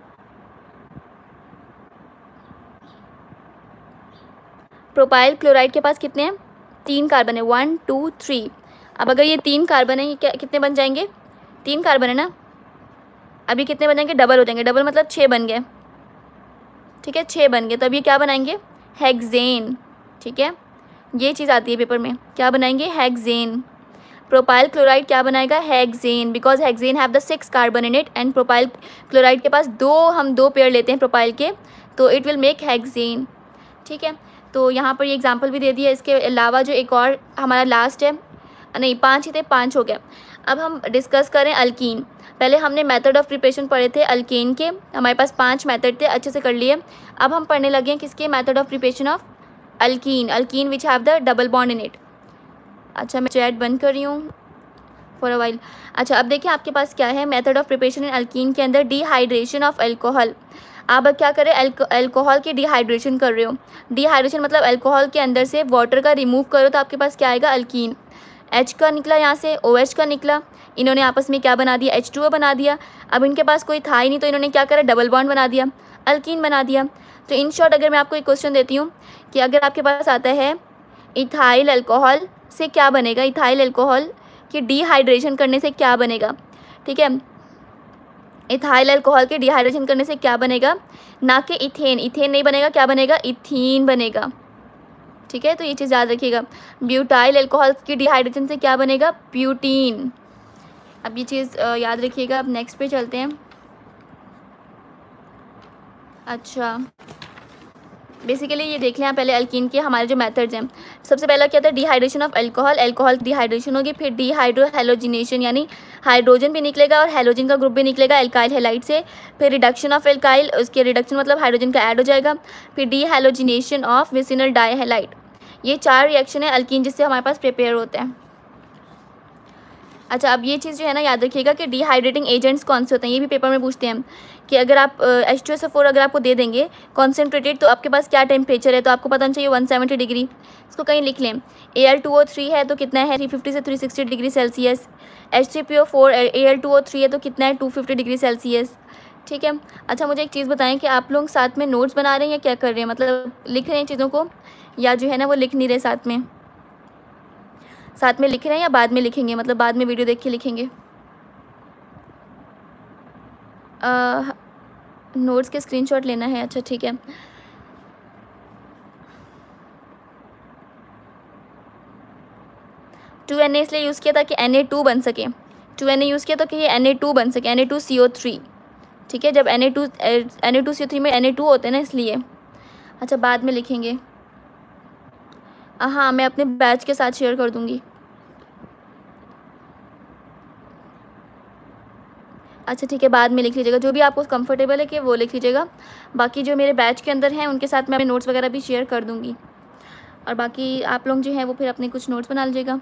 प्रोपाइल क्लोराइड के पास कितने हैं, 3 कार्बन है, 1 2 3। अब अगर ये 3 कार्बन है, ये क्या कितने बन जाएंगे, 3 कार्बन है ना, अभी कितने बन जाएंगे, डबल हो जाएंगे, डबल मतलब 6 बन गए, ठीक है, 6 बन गए। तो अब ये क्या बनाएंगे, हेक्सेन, ठीक है, ये चीज़ आती है पेपर में, क्या बनाएंगे, हेक्सेन। प्रोपाइल क्लोराइड क्या बनाएगा, hexane, because hexane have the 6 carbon in it and propyl chloride के पास हम दो पेयर लेते हैं प्रोपाइल के, तो इट विल मेक हेक्सेन, ठीक है। तो यहाँ पर ये एग्जांपल भी दे दिया। इसके अलावा जो एक और हमारा लास्ट है, नहीं 5 ही थे, 5 हो गया। अब हम डिस्कस करें अल्कीन। पहले हमने मेथड ऑफ प्रिपरेशन पढ़े थे अल्केन के, हमारे पास 5 मेथड थे, अच्छे से कर लिए। अब हम पढ़ने लगे हैं किसके, method of preparation of alkene which have the double bond in it. अच्छा मैं चैट बंद कर रही हूँ फॉर अ वाइल। अच्छा अब देखिए आपके पास क्या है, method of preparation in alkene के अंदर डिहाइड्रेशन ऑफ अल्कोहल। आप क्या करें, अल्कोहल की डिहाइड्रेशन कर रहे हो। डिहाइड्रेशन मतलब अल्कोहल के अंदर से वाटर का रिमूव करो, तो आपके पास क्या आएगा, अल्कीन। H का निकला, यहाँ से OH का निकला, इन्होंने आपस में क्या बना दिया, H2O बना दिया। अब इनके पास कोई था ही नहीं, तो इन्होंने क्या करा, डबल बॉन्ड बना दिया, अल्कीन बना दिया। तो इन शॉर्ट अगर मैं आपको एक क्वेश्चन देती हूँ कि अगर आपके पास आता है इथाइल अल्कोहल से क्या बनेगा, इथाइल अल्कोहल की डिहाइड्रेशन करने से क्या बनेगा, ठीक है, इथाइल अल्कोहल के डिहाइड्रेशन करने से क्या बनेगा, ना कि इथेन, इथेन नहीं बनेगा, क्या बनेगा, इथीन बनेगा, ठीक है। तो ये चीज़ याद रखिएगा। ब्यूटाइल अल्कोहल की डिहाइड्रेशन से क्या बनेगा, ब्यूटीन। अब ये चीज़ याद रखिएगा। अब नेक्स्ट पे चलते हैं। अच्छा बेसिकली ये देख लें आप पहले अल्कीन के हमारे जो मेथड्स हैं। सबसे पहला क्या था, dehydration of alcohol, alcohol dehydration होगी, फिर डिहाइड्रो हेलोजिनेशन यानी हाइड्रोजन भी निकलेगा और हेलोजन का ग्रुप भी निकलेगा एल्काइल हैलाइड से, फिर रिडक्शन ऑफ एल्काइल, उसके रिडक्शन मतलब हाइड्रोजन का ऐड हो जाएगा, फिर डिहेलोजिनेशन ऑफ विसिनल डाइहैलाइड। ये 4 रिएक्शन है अल्कीन जिससे हमारे पास प्रिपेयर होते हैं। अच्छा अब ये चीज़ जो है ना याद रखिएगा कि डिहाइड्रेटिंग एजेंट्स कौन से होते हैं, ये भी पेपर में पूछते हैं कि अगर आप H2SO4 अगर आपको दे देंगे कॉन्सेंट्रेटेड, तो आपके पास क्या टेम्परेचर है, तो आपको पता होना चाहिए 170 डिग्री। इसको कहीं लिख लें। Al2O3 है तो कितना है, 350 से 360 डिग्री सेल्सियस। H3PO4 Al2O3 है तो कितना है, 250 डिग्री सेल्सियस, ठीक है। अच्छा मुझे एक चीज़ बताएं कि आप लोग साथ में नोट्स बना रहे हैं या क्या कर रहे हैं, मतलब लिख रहे हैं चीज़ों को या जो है ना वो लिख नहीं रहे, साथ में लिख रहे हैं या बाद में लिखेंगे, मतलब बाद में वीडियो देख के लिखेंगे। नोट्स के स्क्रीनशॉट लेना है, अच्छा ठीक है। Na इसलिए यूज़ किया था कि Na2 बन सके, 2Na यूज़ किया तो कि ये Na2 बन सके, Na2CO3, ठीक है। जब Na2CO3 में Na2 होते हैं ना, इसलिए। अच्छा बाद में लिखेंगे, हाँ मैं अपने बैच के साथ शेयर कर दूँगी। अच्छा ठीक है, बाद में लिख लीजिएगा, जो भी आपको कंफर्टेबल है कि वो लिख लीजिएगा। बाकी जो मेरे बैच के अंदर हैं उनके साथ मैं अपने नोट्स वगैरह भी शेयर कर दूँगी, और बाकी आप लोग जो हैं वो फिर अपने कुछ नोट्स बना लीजिएगा।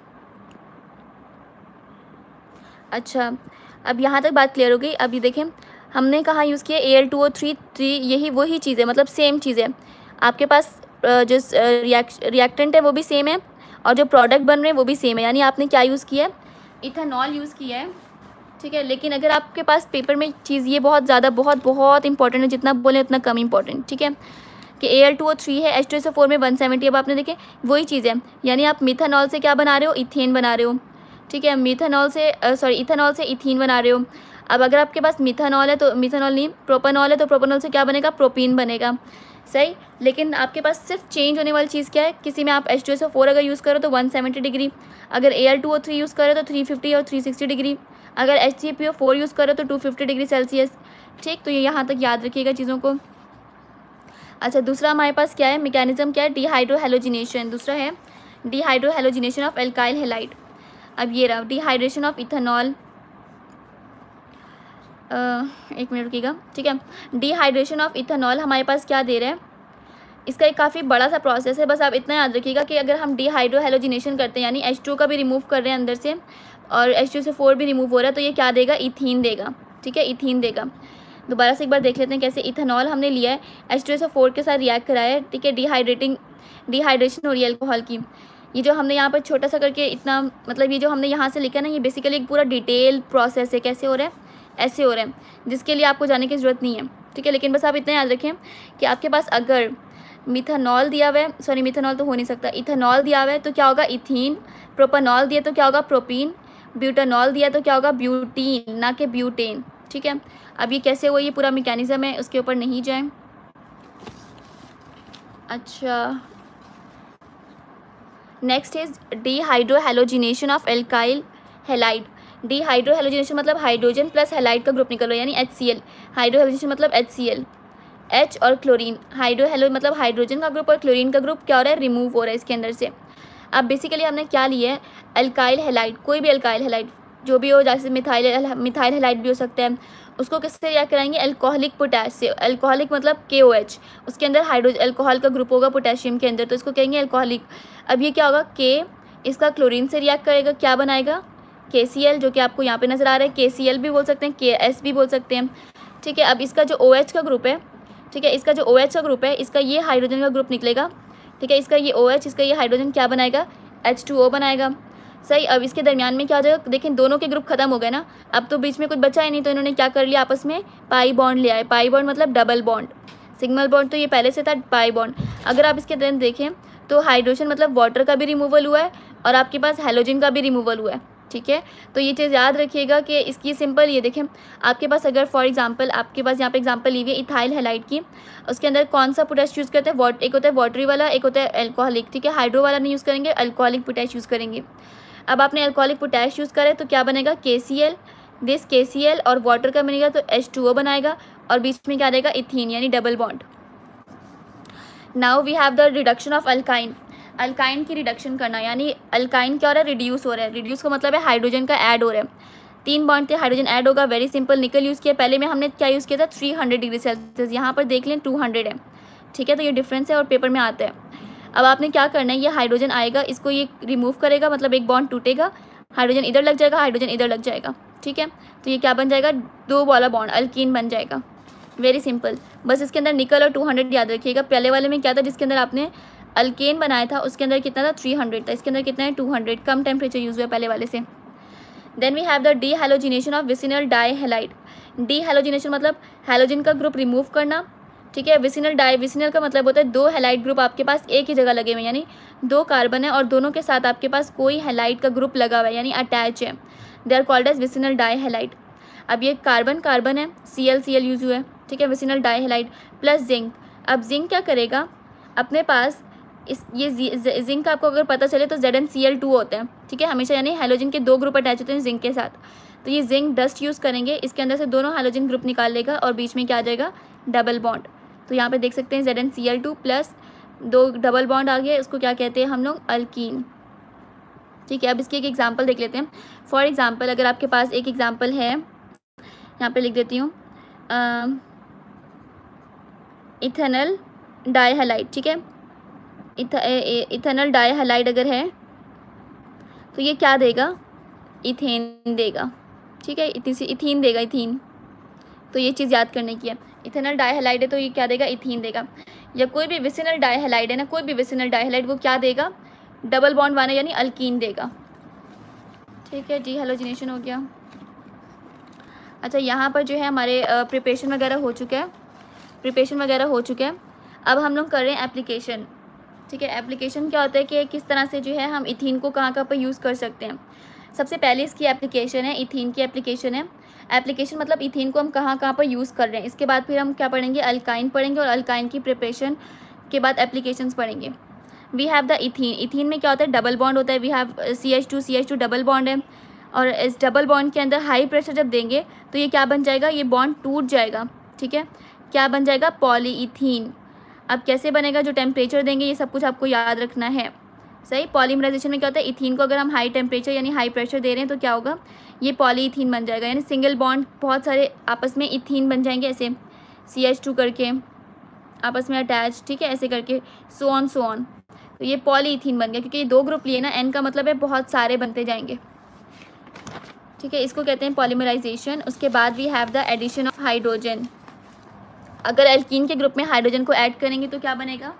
अच्छा अब यहाँ तक बात क्लियर हो गई। अभी देखें हमने कहाँ यूज़ किया, Al2O3, यही वही चीज़ है, मतलब सेम चीज़ है। आपके पास जो रिएक्टेंट है वो भी सेम है और जो प्रोडक्ट बन रहे हैं वो भी सेम है, यानी आपने क्या यूज़ किया है, इथेनॉल यूज़ किया है, ठीक है। लेकिन अगर आपके पास पेपर में चीज़ ये बहुत ज़्यादा बहुत इंपॉर्टेंट है, जितना बोले उतना कम इंपॉर्टेंट, ठीक है, कि Al2O3 है, H2SO4 में 170। अब आपने देखे वही चीज़ है, यानी आप मिथेनॉल से क्या बना रहे हो, इथेन बना रहे हो, ठीक है। इथेनॉल से इथीन बना रहे हो। अब अगर आपके पास मिथेनॉल है तो मिथेनॉल नहीं, प्रोपेनॉल है तो प्रोपेनॉल से क्या बनेगा, प्रोपीन बनेगा। सही। लेकिन आपके पास सिर्फ चेंज होने वाली चीज़ क्या है, किसी में आप H2SO4 अगर यूज़ करो तो 170 डिग्री, अगर Al2O3 यूज़ करो तो 350 और 360 डिग्री, अगर HCPO4 यूज़ करो तो 250 डिग्री सेल्सियस। ठीक, तो ये यहाँ तक याद रखिएगा चीज़ों को। अच्छा, दूसरा हमारे पास क्या है, मैकेनिज्म क्या है, डिहाइड्रोहेलोजिनेशन। दूसरा है डिहाइड्रोहेलोजिनेशन ऑफ एल्काइल हैलाइड। अब ये रहा डिहाइड्रेशन ऑफ इथेनॉल, एक मिनट रुकिएगा, ठीक है। डिहाइड्रेशन ऑफ इथेनॉल हमारे पास क्या दे रहे हैं, इसका एक काफ़ी बड़ा सा प्रोसेस है। बस आप इतना याद रखिएगा कि अगर हम डिहाइड्रोहेलोजिनेशन करते हैं यानी H2 का भी रिमूव कर रहे हैं अंदर से और H2SO4 भी रिमूव हो रहा है, तो ये क्या देगा, इथीन देगा। ठीक है, इथीन देगा। दोबारा से एक बार देख लेते हैं कैसे। इथेनॉल हमने लिया है, H2SO4 के साथ रिएक्ट कराया है, ठीक है, डिहाइड्रेशन हो रही है अल्कोहल की। ये जो हमने यहाँ पर छोटा सा करके इतना, मतलब ये जो हमने यहाँ से लिखा है ना, ये बेसिकली एक पूरा डिटेल प्रोसेस है। कैसे हो रहा है, ऐसे हो रहा है, जिसके लिए आपको जाने की ज़रूरत नहीं है। ठीक है, लेकिन बस आप इतना याद रखें कि आपके पास अगर मिथेनॉल दिया हुआ है, सॉरी मिथेनॉल तो हो नहीं सकता, इथेनॉल दिया हुआ है तो क्या होगा, इथीन। प्रोपेनॉल दिया तो क्या होगा, प्रोपीन। ब्यूटानॉल दिया तो क्या होगा, ब्यूटीन, ना कि ब्यूटेन। ठीक है, अब ये कैसे हुआ, ये पूरा मैकेनिज्म है, उसके ऊपर नहीं जाएं। अच्छा, next is dehydrohalogenation of alkyl halide. Dehydrohalogenation मतलब हाइड्रोजन प्लस हैलाइड का ग्रुप निकल रहा है यानी HCl। हाइड्रोहेलोजिनेशन मतलब HCl, H और क्लोरीन। हाइड्रोहेलो मतलब हाइड्रोजन का ग्रुप और क्लोरीन का ग्रुप क्या हो रहा है, रिमूव हो रहा है इसके अंदर से। अब बेसिकली हमने क्या लिया है, एल्काइल हैलाइड, कोई भी एल्काइल हैलाइड जो भी हो, जैसे मिथाइल हैलाइड भी हो सकता है, उसको किससे रिएक्ट कराएंगे, एल्कोहलिक पोटैश से। एल्कोहलिक मतलब KOH, उसके अंदर हाइड्रोजन एल्कोहल का ग्रुप होगा पोटेशियम के अंदर, तो इसको कहेंगे एल्कोहलिक। अब ये क्या होगा, K इसका क्लोरीन से रिएक्ट करेगा, क्या बनाएगा, KCl, जो कि आपको यहाँ पे नजर आ रहा है। KCl भी बोल सकते हैं, KS भी बोल सकते हैं। ठीक है, अब इसका जो OH का ग्रुप है, ठीक है, इसका जो OH का ग्रुप है, इसका ये हाइड्रोजन का ग्रुप निकलेगा। ठीक है, इसका ये OH, इसका ये हाइड्रोजन क्या बनाएगा, H2O बनाएगा। सही, अब इसके दरमियान में क्या हो जाएगा, देखें दोनों के ग्रुप खत्म हो गए ना, अब तो बीच में कुछ बचा ही नहीं, तो इन्होंने क्या कर लिया, आपस में पाई बॉन्ड लिया है। पाई बॉन्ड मतलब डबल बॉन्ड, सिग्नल बॉन्ड तो ये पहले से था, पाई बॉन्ड। अगर आप इसके अंदर देखें तो हाइड्रोजन मतलब वाटर का भी रिमूवल हुआ है और आपके पास हैलोजन का भी रिमूवल हुआ है। ठीक है, तो ये चीज़ याद रखिएगा कि इसकी सिंपल, ये देखें आपके पास अगर फॉर एग्जांपल आपके पास यहाँ पे एग्जांपल ली हुई है इथाइल हैलाइड की, उसके अंदर कौन सा पोटैश यूज़ करते हैं, एक होता है वाटरी वाला, एक होता है एल्कोहलिक। ठीक है, हाइड्रो वाला नहीं यूज़ करेंगे, एल्कोहलिक पोटैश यूज़ करेंगे। अब आपने एल्कोहलिक पोटैश यूज़ करे तो क्या बनेगा, KCl, दिस KCl और वाटर का बनेगा तो H2O बनाएगा और बीच में क्या देगा, इथीन यानी double bond. Now we have the reduction of alkyne. Alkyne की रिडक्शन करना यानी अल्काइन क्या हो रहा है, रिड्यूस हो रहा है। रिड्यूस का मतलब है हाइड्रोजन का ऐड हो रहा है, 3 बॉन्ड थे, हाइड्रोजन ऐड होगा। वेरी सिंपल, निकल यूज़ किया, पहले में हमने क्या यूज़ किया था, 300 डिग्री सेल्सियस, यहाँ पर देख लें 200 है। ठीक है, तो ये डिफरेंस है और पेपर में आता है। अब आपने क्या करना है, ये हाइड्रोजन आएगा, इसको ये रिमूव करेगा, मतलब एक बॉन्ड टूटेगा, हाइड्रोजन इधर लग जाएगा, हाइड्रोजन इधर लग जाएगा। ठीक है, तो ये क्या बन जाएगा, 2 वाला बॉन्ड, अल्कीन बन जाएगा। वेरी सिंपल, बस इसके अंदर निकल और 200 याद रखिएगा। पहले वाले में क्या था, जिसके अंदर आपने अल्केन बनाया था, उसके अंदर कितना था, 300 था, इसके अंदर कितना है, 200, कम टेम्परेचर यूज़ हुआ पहले वाले से। Then we have the dehalogenation of vicinal dihalide. Dehalogenation मतलब हैलोजन का ग्रुप रिमूव करना। ठीक है, विसिनल का मतलब होता है 2 हैलाइड ग्रुप आपके पास एक ही जगह लगे हुए, यानी 2 कार्बन है और दोनों के साथ आपके पास कोई हैलाइड का ग्रुप लगा हुआ है यानी अटैच है, they are called as vicinal dihalide. अब ये कार्बन है, Cl यूज हुआ है। ठीक है, विसिनल डाईहैलाइड प्लस जिंक। अब जिंक क्या करेगा, अपने पास ये जिंक आपको अगर पता चले तो ZnCl2 होते हैं। ठीक है, हमेशा यानी हैलोजन के 2 ग्रुप अटैच होते हैं जिंक के साथ, तो ये जिंक डस्ट यूज़ करेंगे, इसके अंदर से दोनों हैलोजन ग्रुप निकाल लेगा और बीच में क्या आ जाएगा, डबल बॉन्ड। तो यहाँ पे देख सकते हैं ZnCl2 प्लस 2 डबल बॉन्ड आ गया, इसको क्या कहते हैं हम लोग, अल्कीन। ठीक है, अब इसकी एक एग्जाम्पल देख लेते हैं। फॉर एग्जाम्पल अगर आपके पास एक एग्जाम्पल है, यहाँ पे लिख देती हूँ, इथेनल डाईहैलाइड। ठीक है, इथेनल डाईहैलाइड अगर है तो ये क्या देगा, इथेन देगा। ठीक है, इथीन देगा, इथीन। तो ये चीज़ याद करने की है, इथेनल डाईहैलाइड है तो ये क्या देगा, इथीन देगा। या कोई भी विसिनल डाईहैलाइड है ना, कोई भी विसिनल डाईहैलाइड वो क्या देगा, डबल बॉन्ड वाला यानी अल्कीन देगा। ठीक है, डीहैलोजिनेशन हो गया। अच्छा, यहाँ पर जो है हमारे प्रिपरेशन वगैरह हो चुका है, अब हम लोग कर रहे हैं एप्लीकेशन। ठीक है, एप्लीकेशन क्या होता है कि किस तरह से जो है हम इथीन को कहाँ पर यूज़ कर सकते हैं। सबसे पहले इसकी एप्लीकेशन है, इथीन की एप्लीकेशन है। एप्लीकेशन मतलब इथीन को हम कहाँ कहाँ पर यूज़ कर रहे हैं। इसके बाद फिर हम क्या पढ़ेंगे, अल्काइन पढ़ेंगे, और अल्काइन की प्रिपरेशन के बाद एप्लीकेशंस पढ़ेंगे। We have the ethene. Ethene में क्या होता है, डबल बॉन्ड होता है। We have CH2 double bond है, और इस डबल बॉन्ड के अंदर हाई प्रेशर जब देंगे तो ये क्या बन जाएगा, ये बॉन्ड टूट जाएगा। ठीक है, क्या बन जाएगा, पॉलीइथीन। अब कैसे बनेगा, जो टेम्परेचर देंगे ये सब कुछ आपको याद रखना है। सही, पॉलीमराइजेशन में क्या होता है, इथीन को अगर हम हाई टेम्परेचर यानी हाई प्रेशर दे रहे हैं तो क्या होगा, ये पॉलीइथीन बन जाएगा। यानी सिंगल बॉन्ड बहुत सारे आपस में इथीन बन जाएंगे, ऐसे CH2 करके आपस में अटैच, ठीक है, ऐसे करके सो ऑन। तो ये पॉलीइथीन बन गया, क्योंकि ये 2 ग्रुप लिए ना, N का मतलब है बहुत सारे बनते जाएंगे। ठीक है, इसको कहते हैं पॉलीमराइजेशन। उसके बाद we have the addition of hydrogen. अगर एल्कीन के ग्रुप में हाइड्रोजन को ऐड करेंगे तो क्या बनेगा,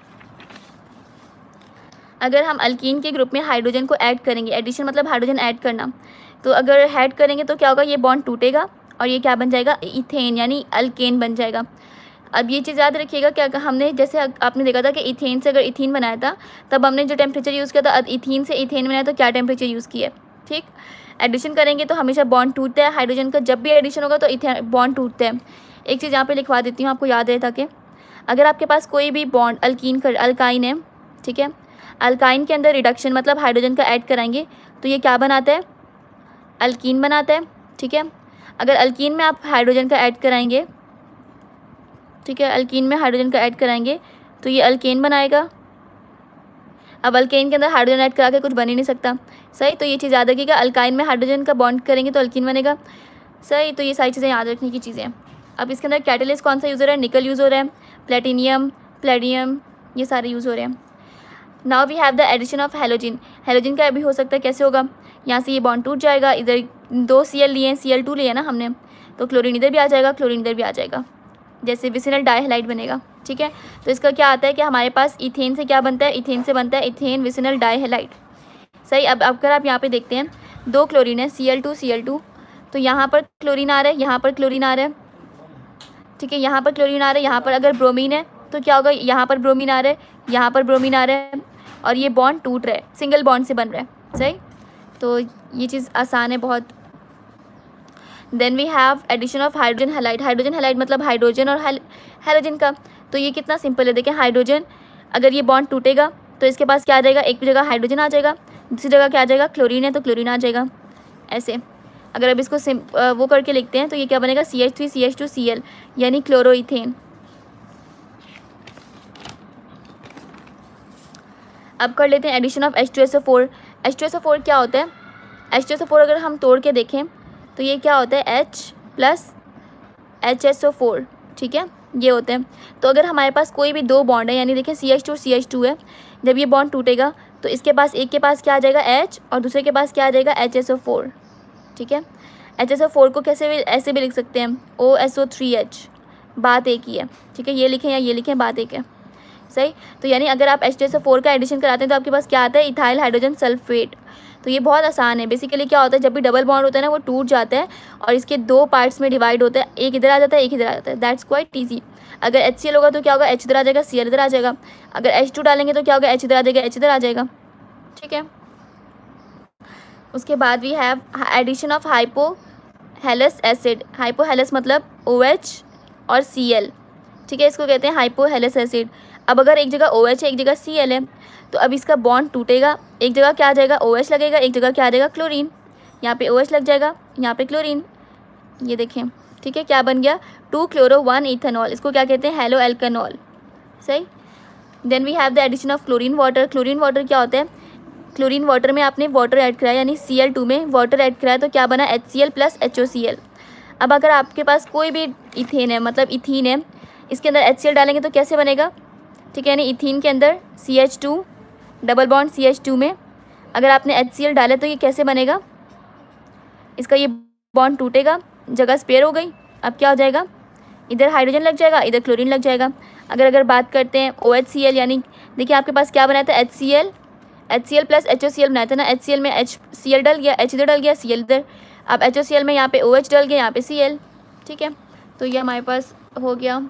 अगर हम अल्कीन के ग्रुप में हाइड्रोजन को ऐड करेंगे, एडिशन मतलब हाइड्रोजन ऐड करना, तो अगर ऐड करेंगे तो क्या होगा, ये बॉन्ड टूटेगा और ये क्या बन जाएगा, इथेन यानी अल्केन बन जाएगा। अब ये चीज़ याद रखिएगा, क्या हमने जैसे आपने देखा था कि इथेन से अगर इथीन बनाया था तब हमने जो टेम्परेचर यूज़ किया था, इथीन से इथेन बनाया तो क्या टेम्परेचर यूज़ किया। ठीक, एडिशन करेंगे तो हमेशा बॉन्ड टूटता है। हाइड्रोजन का जब भी एडिशन होगा तो इथेन बॉन्ड टूटता है। एक चीज़ यहाँ पे लिखवा देती हूँ, आपको याद रहे ताकि अगर आपके पास कोई भी बॉन्ड अल्काइन है, ठीक है, अल्काइन के अंदर रिडक्शन मतलब हाइड्रोजन का ऐड कराएंगे तो ये क्या बनाता है, अल्कीन बनाता है। ठीक है, अगर अल्कीन में आप हाइड्रोजन का ऐड कराएंगे, ठीक है, अल्कीन में हाइड्रोजन का ऐड कराएंगे तो ये अल्केन बनाएगा। अब अल्केन के अंदर हाइड्रोजन ऐड करा के कुछ बन ही नहीं सकता। सही, तो ये चीज़ याद रखिएगा, अल्काइन में हाइड्रोजन का बॉन्ड करेंगे तो अल्कीन बनेगा। सही, तो ये सारी चीज़ें याद रखने की चीज़ें हैं। अब इसके अंदर कैटलिस्ट कौन सा यूज़ हो रहा है, निकल यूज़ हो रहा है, प्लेटिनियम, प्लेडियम, ये सारे यूज़ हो रहे हैं। Now we have the addition of halogen. Halogen का भी हो सकता है, कैसे होगा, यहाँ से ये बॉन्ड टूट जाएगा, इधर 2 Cl लिए, Cl2 लिए ना हमने, तो क्लोरीन इधर भी आ जाएगा, क्लोरीन इधर भी आ जाएगा, जैसे विसिनल डाइहैलाइड बनेगा। ठीक है, तो इसका क्या आता है कि हमारे पास इथेन से क्या बनता है, इथेन से बनता है इथेन विसिनल डाइहैलाइड। सही, अब अगर आप यहाँ पे देखते हैं 2 क्लोरीन है, Cl2, तो यहाँ पर क्लोरीन आ रहा है, यहाँ पर क्लोरीन आ रहा है। ठीक है, यहाँ पर क्लोरीन आ रहा है, यहाँ पर अगर ब्रोमीन है तो क्या होगा, यहाँ पर ब्रोमीन आ रहा है, यहाँ पर ब्रोमीन आ रहा है, और ये बॉन्ड टूट रहा है, सिंगल बॉन्ड से बन रहा है। सही, तो ये चीज़ आसान है बहुत। Then we have addition of hydrogen halide. Hydrogen halide मतलब हाइड्रोजन और हैलोजन का। तो ये कितना सिंपल है, देखें, हाइड्रोजन अगर ये बॉन्ड टूटेगा तो इसके पास क्या आ जाएगा, एक जगह हाइड्रोजन आ जाएगा, दूसरी जगह क्या आ जाएगा, क्लोरीन है तो क्लोरीन आ जाएगा। ऐसे अगर अब इसको वो करके लिखते हैं तो ये क्या बनेगा, CH3CH2Cl यानी क्लोरोइथेन। अब कर लेते हैं एडिशन ऑफ H2SO4। H2SO4 क्या होता है, H2SO4 अगर हम तोड़ के देखें तो ये क्या होता है, H प्लस HSO4। ठीक है, ये होते हैं। तो अगर हमारे पास कोई भी 2 बॉन्ड है, यानी देखें CH2 और CH2 है, जब ये बॉन्ड टूटेगा तो इसके पास एक के पास क्या आ जाएगा, H, और दूसरे के पास क्या आ जाएगा, HSO4। ठीक है, HSO4 को कैसे भी ऐसे भी लिख सकते हैं, OSO3H, बात एक ही है। ठीक है, ये लिखें या ये लिखें, बात एक है। सही, तो यानी अगर आप H2SO4 का एडिशन कराते हैं तो आपके पास क्या आता है, इथाइल हाइड्रोजन सल्फेट। तो ये बहुत आसान है। बेसिकली क्या होता है, जब भी डबल बॉन्ड होता है ना वो टूट जाता है और इसके 2 पार्ट्स में डिवाइड होता है, एक इधर आ जाता है, एक इधर आ जाता है। That's quite easy. अगर HCl होगा तो क्या होगा, H इधर आ जाएगा, Cl इधर आ जाएगा। अगर H2 डालेंगे तो क्या होगा, H इधर आ जाएगा, H इधर आ जाएगा। ठीक है, उसके बाद we have addition of hypohalous acid. Hypohalous मतलब OH और Cl। ठीक है, इसको कहते हैं हाइपोहेलस एसिड। अब अगर एक जगह OH है, एक जगह Cl है, तो अब इसका बॉन्ड टूटेगा, एक जगह क्या आ जाएगा, OH लगेगा, एक जगह क्या आ जाएगा, क्लोरीन। यहाँ पे OH लग जाएगा, यहाँ पे क्लोरीन, ये देखें। ठीक है, क्या बन गया, 2-chloro-1 इथेनॉल। इसको क्या कहते हैं, हेलो एल्कानॉल। सही, then we have the addition of chlorine water. Chlorine water क्या होता है, क्लोरीन वाटर में आपने वाटर ऐड कराया, यानी Cl2 में वाटर ऐड कराया तो क्या बना, HCl प्लस HOCl। अब अगर आपके पास कोई भी इथेन है, मतलब इथीन है, इसके अंदर HCl डालेंगे तो कैसे बनेगा। ठीक है, यानी इथीन के अंदर CH2 डबल बॉन्ड CH2 में अगर आपने HCl डाला तो ये कैसे बनेगा, इसका ये बॉन्ड टूटेगा, जगह स्पेयर हो गई। अब क्या हो जाएगा, इधर हाइड्रोजन लग जाएगा, इधर क्लोरीन लग जाएगा। अगर बात करते हैं OHCl, यानी देखिए आपके पास क्या बनाया था, HCl प्लस HOCl बनाया था ना। HCl में HCl डल गया, H इधर डल गया, Cl इधर। अब HOCl में यहाँ पे OH डल गया, यहाँ पे Cl। ठीक है, तो ये हमारे पास हो गया।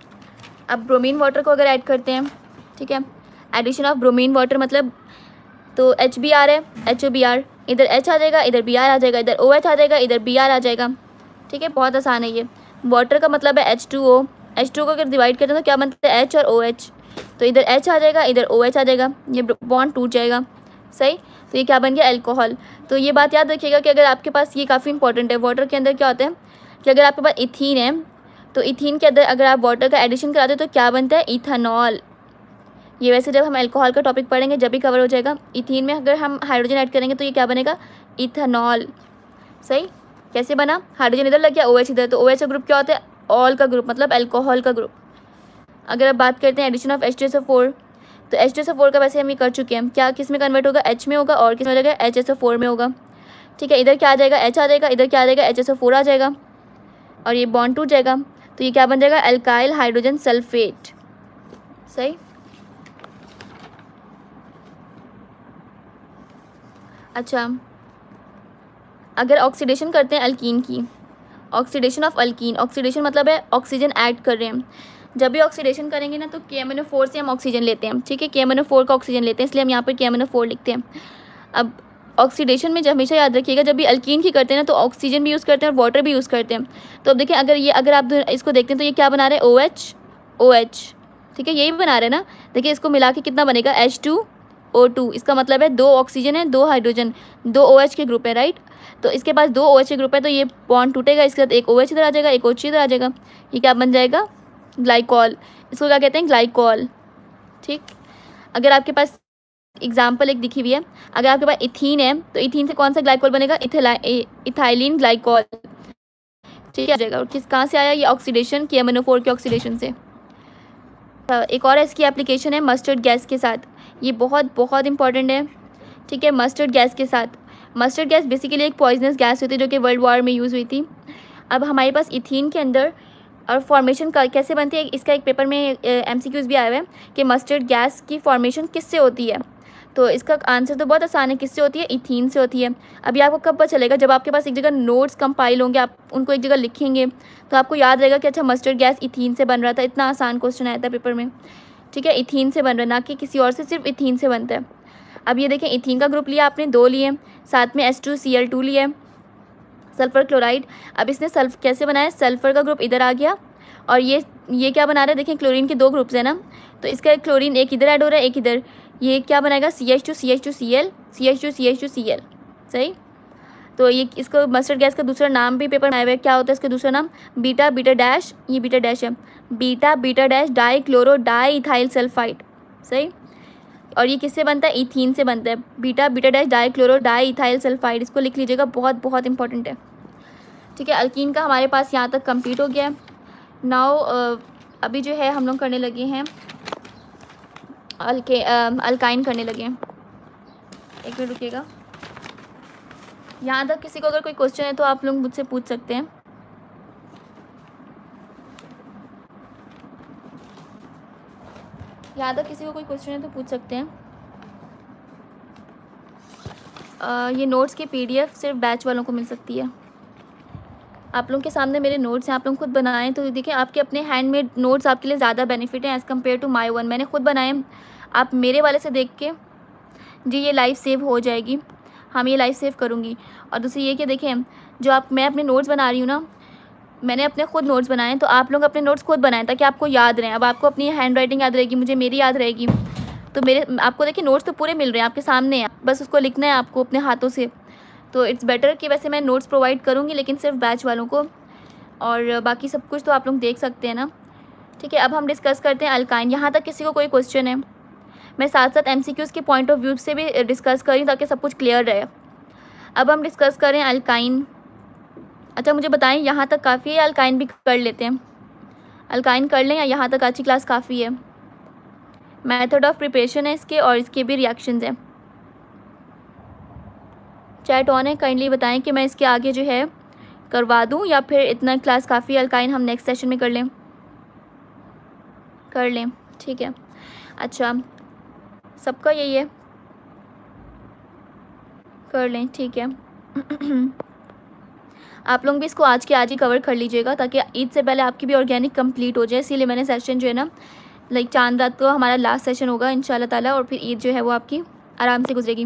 अब ब्रोमीन वाटर को अगर ऐड करते हैं, ठीक है, एडिशन ऑफ ब्रोमीन वाटर मतलब तो HBr है, HOBr, इधर H आ जाएगा, इधर Br आ जाएगा, इधर OH आ जाएगा, इधर Br आ जाएगा। ठीक है, बहुत आसान है ये। वाटर का मतलब है H2O, H2O को अगर डिवाइड करते हैं तो क्या बनता है, H और OH, तो इधर H आ जाएगा, इधर OH आ जाएगा, ये बॉन्ड टूट जाएगा। सही, तो ये क्या बन गया, अल्कोहल। तो ये बात याद रखिएगा कि अगर आपके पास, ये काफ़ी इंपॉर्टेंट है, वाटर के अंदर क्या होता है कि अगर आपके पास इथीन है तो इथीन के अंदर अगर आप वाटर का एडिशन कराते हो तो क्या बनता है, इथेनॉल। ये वैसे जब हम अल्कोहल का टॉपिक पढ़ेंगे जब भी कवर हो जाएगा। इथीन में अगर हम हाइड्रोजन ऐड करेंगे तो ये क्या बनेगा, इथेनॉल। सही, कैसे बना, हाइड्रोजन इधर लग गया, OH इधर, तो OH का ग्रुप क्या होता है, ऑल का ग्रुप, मतलब अल्कोहल का ग्रुप। अगर आप बात करते हैं एडिशन ऑफ H2SO4, तो H2SO4 का वैसे हम ये कर चुके हैं, क्या किस में कन्वर्ट होगा, H में होगा, और किस में हो जाएगा, HSO4 में होगा। ठीक है, इधर क्या आ जाएगा, H आ जाएगा, इधर क्या आ जाएगा, HSO4 आ जाएगा, और ये बॉन्ड टूट जाएगा, तो ये क्या बन जाएगा, अल्काइल हाइड्रोजन सल्फेट। सही, अच्छा, अगर ऑक्सीडेशन करते हैं अल्कीन की, ऑक्सीडेशन ऑफ अल्कीन, ऑक्सीडेशन मतलब है ऑक्सीजन ऐड कर रहे हैं। जब भी ऑक्सीडेशन करेंगे ना तो KMnO4 से हम ऑक्सीजन लेते हैं। ठीक है, KMnO4 का ऑक्सीजन लेते हैं, इसलिए हम यहाँ पर KMnO4 लिखते हैं। अब ऑक्सीडेशन में हमेशा याद रखिएगा जब भी अल्कीन की करते हैं ना तो ऑक्सीजन भी यूज़ करते हैं और वाटर भी यूज़ करते हैं। तो अब देखिए, अगर आप इसको देखते हैं तो ये क्या बना रहे हैं, OH OH। ठीक है, यही बना रहे हैं ना। देखिए, इसको मिला के कितना बनेगा, H2O2। इसका मतलब है 2 ऑक्सीजन है, 2 हाइड्रोजन, 2 OH के ग्रुप है, राइट। तो इसके पास 2 OH के ग्रुप है, तो ये बॉन्ड टूटेगा, इसके साथ एक OH इधर आ जाएगा, एक OH इधर आ जाएगा, ये क्या बन जाएगा, ग्लाइकॉल। इसको क्या कहते हैं, ग्लाइकॉल। ठीक, अगर आपके पास एग्जाम्पल एक दिखी हुई है, अगर आपके पास इथीन है तो इथीन से कौन सा ग्लाइकॉल बनेगा, इथाइलिन ग्लाइकॉल। ठीक है, आ जाएगा। और कहाँ से आया ये ऑक्सीडेशन, KMnO4 के ऑक्सीडेशन से। एक और इसकी एप्लीकेशन है मस्टर्ड गैस के साथ, ये बहुत बहुत इंपॉर्टेंट है। ठीक है, मस्टर्ड गैस के साथ, मस्टर्ड गैस बेसिकली एक पॉइजनस गैस होती है जो कि वर्ल्ड वॉर में यूज़ हुई थी। अब हमारे पास इथीन के अंदर और फॉर्मेशन का कैसे बनती है, इसका एक पेपर में MCQs भी आया हुआ है कि मस्टर्ड गैस की फॉर्मेशन किससे होती है। तो इसका आंसर तो बहुत आसान है, किससे होती है, इथीन से होती है। अभी आपको कब पता चलेगा, जब आपके पास एक जगह नोट्स कंपाइल होंगे, आप उनको एक जगह लिखेंगे तो आपको याद रहेगा कि अच्छा मस्टर्ड गैस इथीन से बन रहा था। इतना आसान क्वेश्चन आया था पेपर में। ठीक है, इथीन से बन रहा है, ना कि किसी और से, सिर्फ इथीन से बनता है। अब ये देखें, इथीन का ग्रुप लिया आपने, 2 लिए, साथ में H2Cl2 लिया, सल्फर क्लोराइड। अब इसने कैसे बनाया, सल्फर का ग्रुप इधर आ गया, और ये क्या बना रहा है, देखें क्लोरीन के 2 ग्रुप्स है ना, तो इसका क्लोरीन एक इधर ऐड हो रहा है, एक इधर, ये क्या बनाएगा, CH2CH2Cl, CH2CH2Cl। सही, तो ये इसको मस्टर्ड गैस का दूसरा नाम भी पेपर में आया हुआ है, क्या होता है इसका दूसरा नाम, बीटा बीटा डैश, ये बीटा डैश है, beta beta dash dichloro di ethyl sulphide. सही, और ये किससे बनता है, इथीन से बनता है, beta beta dash dichloro di ethyl sulphide. इसको लिख लीजिएगा, बहुत बहुत इंपॉर्टेंट है। ठीक है, अल्कीन का हमारे पास यहाँ तक कंप्लीट हो गया है। नाउ अभी जो है हम लोग करने लगे हैं अल्काइन करने लगे हैं। एक मिनट रुकिएगा, यहाँ तक किसी को अगर कोई क्वेश्चन है तो आप लोग मुझसे पूछ सकते हैं। यहाँ तक किसी को कोई क्वेश्चन है तो पूछ सकते हैं। ये नोट्स की PDF सिर्फ बैच वालों को मिल सकती है। आप लोगों के सामने मेरे नोट्स हैं, आप लोग खुद बनाएं तो देखिए, आपके अपने हैंडमेड नोट्स आपके लिए ज़्यादा बेनिफिट है as compare to my one. मैंने खुद बनाए, आप मेरे वाले से देख के, जी ये लाइफ सेव हो जाएगी, हम ये लाइफ सेव करूँगी। और दूसरी ये कि देखें, जो मैं अपने नोट्स बना रही हूँ ना, मैंने अपने खुद नोट्स बनाए, तो आप लोग अपने नोट्स खुद बनाएं ताकि आपको याद रहें। अब आपको अपनी हैंड राइटिंग याद रहेगी, मुझे मेरी याद रहेगी, तो आपको देखिए नोट्स तो पूरे मिल रहे हैं आपके सामने हैं, बस उसको लिखना है आपको अपने हाथों से। तो इट्स बेटर कि वैसे मैं नोट्स प्रोवाइड करूँगी लेकिन सिर्फ बैच वालों को, और बाकी सब कुछ तो आप लोग देख सकते हैं ना। ठीक है, अब हम डिस्कस करते हैं अल्काइन। यहाँ तक किसी को कोई क्वेश्चन है, मैं साथ साथ MCQs के पॉइंट ऑफ व्यू से भी डिस्कस करी ताकि सब कुछ क्लियर रहे। अब हम डिस्कस करें अल्काइन। अच्छा मुझे बताएं, यहाँ तक काफ़ी है, अल्काइन भी कर लेते हैं, अल्काइन कर लें या यहाँ तक आज की क्लास काफ़ी है। मेथड ऑफ प्रिपरेशन है इसके, और इसके भी रिएक्शंस हैं। चैट ऑन है, काइंडली बताएं कि मैं इसके आगे जो है करवा दूं या फिर इतना क्लास काफ़ी है। अल्काइन हम नेक्स्ट सेशन में कर लें, ठीक है। अच्छा सबका यही है, कर लें, ठीक है। आप लोग भी इसको आज के आज ही कवर कर लीजिएगा ताकि ईद से पहले आपकी भी ऑर्गेनिक कंप्लीट हो जाए। इसीलिए मैंने सेशन जो है ना, लाइक चांद रात को हमारा लास्ट सेशन होगा इंशाल्लाह ताला, और फिर ईद जो है वो आपकी आराम से गुजरेगी।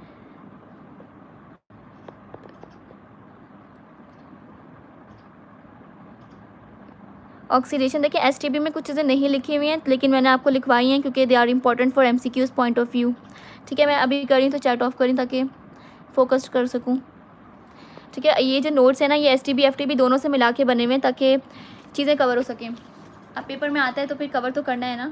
ऑक्सीडेशन देखिए एसटीबी में कुछ चीज़ें नहीं लिखी हुई हैं, लेकिन मैंने आपको लिखवाई हैं क्योंकि they are important for MCQs point of view. ठीक है, मैं अभी कर रही हूँ तो चैट ऑफ करी ताकि फोकस कर सकूँ। ठीक है, ये जो नोट्स है ना ये एसटीबी एफटीबी दोनों से मिला के बने हुए हैं ताकि चीज़ें कवर हो सकें। अब पेपर में आता है तो फिर कवर तो करना है ना,